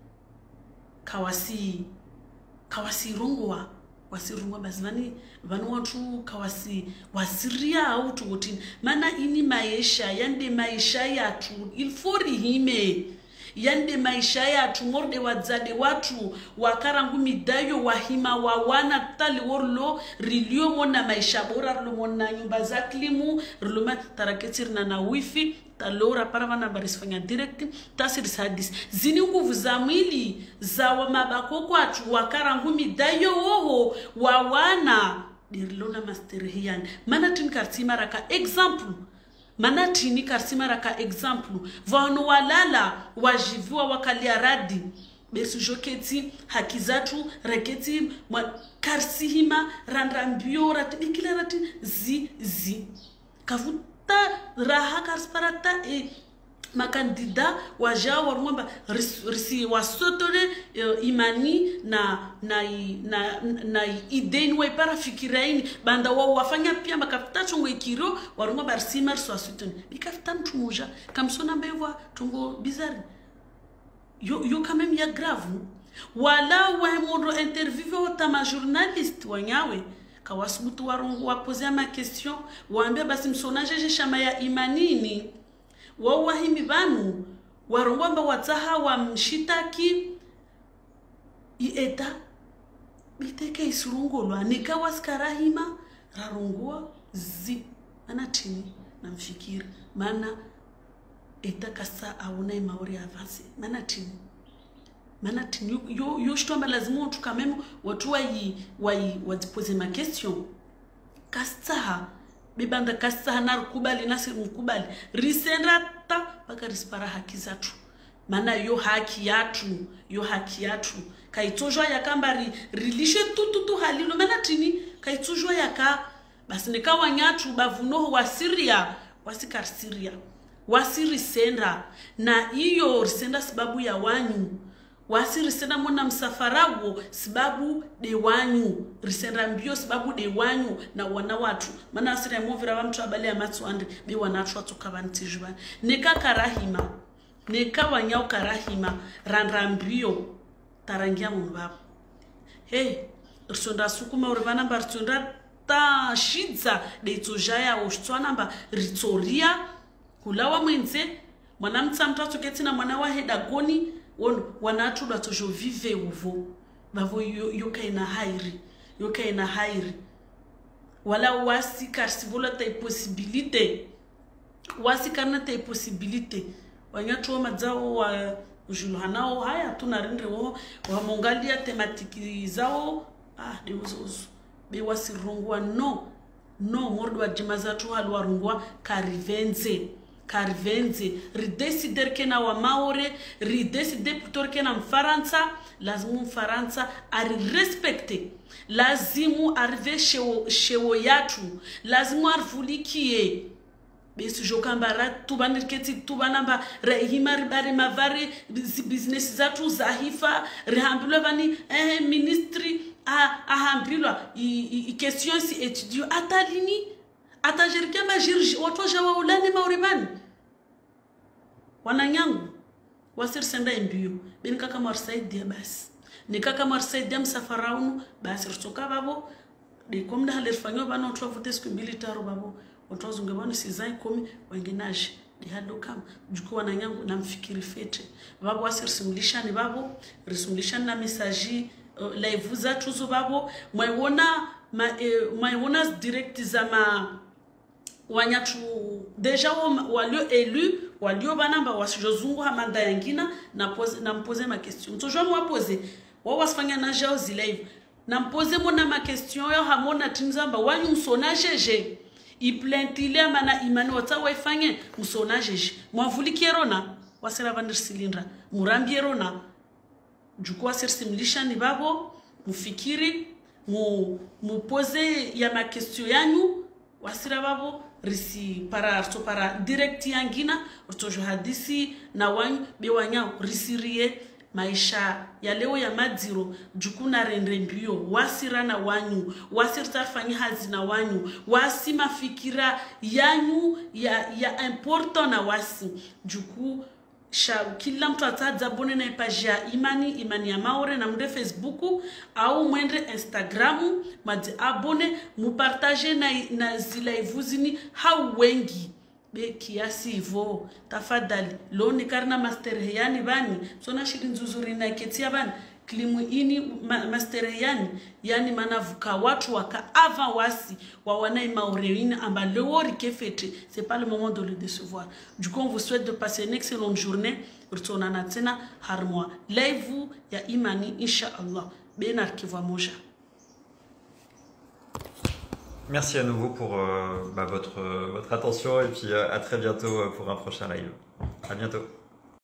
kawasi kawasi rungwa wasirungwa bazivani vanu watu kawasi wasiria au tugotini mana ini maisha yande maisha yatu il faut rihime yande maisha yatu ngorde wadzade watu wakarangu midayo wahima wawana tali worlo rilio mona maisha bora rilo mona nyumba za klimu rilo taraketirna na wifi talora para wana barisifanya direct tasiri sadis zini nguvu za mwili za wa mabako kwatu wakarangu midayo woho wawana dirilona masterhian mana tinkartima raka example manati ni karsima raka example vano walala wajiviwa wakalia radi besu joketi hakizatu reketi karsihima randrambio rati bikile rati zi zi kavuta raha karsparata e makandida waja warumba risi wasotole uh, imani na na na na ideni wa para fikiraini banda wao wafanya pia makafuta chongo ikiro warumba barsima so asutoni bikafuta mtu moja kamsona mbevwa tongo bizarre yo yo quand même ya grave wala wa mondo interview wa ma journaliste wanyawe kawasubutu warungu wapoze ma question waambia basi msonaje shama ya imanini wao wahimi banu warongomba wataha wa mshitaki ieta biteke isurungolwa nikawaskara rarungua zi anatini na mfikiri maana eta kasa auna maori avance manatini manatini yo yo shtomba lazima tu quand même watu wai wai wadipoze ma question kasta bibanda kasa na kubali nasi mkubali risenda ta paka rispara haki zatu mana yo haki yatu yo haki yatu kaitojwa yakambari rilishe tututu halilo mana tini kaitojwa yaka basi nikawa nyatu bavuno wa Syria wasikar Syria wasiri senda na hiyo risenda sababu ya wanyu wasiri senda mona msafarawo sababu de wanyu risenda mbio sababu de wanyu na wana watu mana asira movira wa mtu abale ya matu ande bi wanatu watu kabantijwa nika karahima nika wanyao karahima ranrambio tarangia mbabu hey risonda sukuma urivana mba risonda ta shidza de itojaya oshtuana mba ritoria kulawa mwenze mwana mtsamtatu ketina mwana wa hedagoni wonu wanatu latojo vive uvo bavo yoka ina hairi yoka ina hairi wala wasi karsivola ta possibilité wasi kana ta possibilité wanyatu wa mazao wa ujuluhanao haya tunarinde wo wa mongalia tematiki zao ah deuzozo be wasi rungwa no no mordo wa jimazatu halwa rungwa karivenze Carvenze, ridesider kena wa maore, ridesider putor kena mfaransa, lazimu mfaransa ari respecte, lazimu arve shewo, shewo yatu, lazimu arvulikie. Besu jokambara tubanirketi tubanamba rehima ribari mavari business zatu zahifa rehambilo vani eh ministry a ahambilo i, i, i question si etudio atalini atajirika majirji watu jawa ulani mauribani wananyangu wasir senda imbio bin kaka marsaidia basi nikaka marsaidia msafaraunu basi rutoka babo de komda halerfanyo bana otwa vote siku mbili taro babo otwazunge bana sizai komi wengenaje de hado kam juko wananyangu namfikiri fete babo wasir simulishani babo risumulishani na message uh, live za tuzo babo mwaiona ma eh, mwaiona direct za ma wanyatu deja walio élu walio banamba wasijozungu hamanda yangina na pose na mposer ma question toujours moi poser wa wasfanya na jao zilive na mposer mona ma question yo hamona tinzamba wanyu msona jeje iplentile mana imani wata waifanye msona jeje mwavuli kierona wasera vandir silindra murambierona jukwa sersimlisha ni babo mufikiri mu mupose ya ma question yanyu wasira babo risi para so para direct yangina utojo hadisi na wanyu bewanya risirie maisha ya leo ya madziro jukuna rendembio wasira na wanyu wasirta fanya hazi na wanyu wasi mafikira yanyu ya ya important na wasi juku sha kila mtu ataza abone na page ya imani imani ya maore na mde Facebook au mwende Instagram madi abone mupartage na na zile ivuzini hau wengi be kiasi hivyo tafadhali loni karna master yani bani sona shiri nzuzuri na ketia bani klimu ini ma, master yani yani manavuka watu waka ava wasi wa wanai maurewini amba lewori kefete c'est pas le moment de le décevoir. Du coup on vous souhaite de passer une excellente journée retournana tena harmoa live ya imani inshallah benar kiva moja. Merci à nouveau pour euh, bah, votre, euh, votre attention et puis euh, à très bientôt pour un prochain live. À bientôt.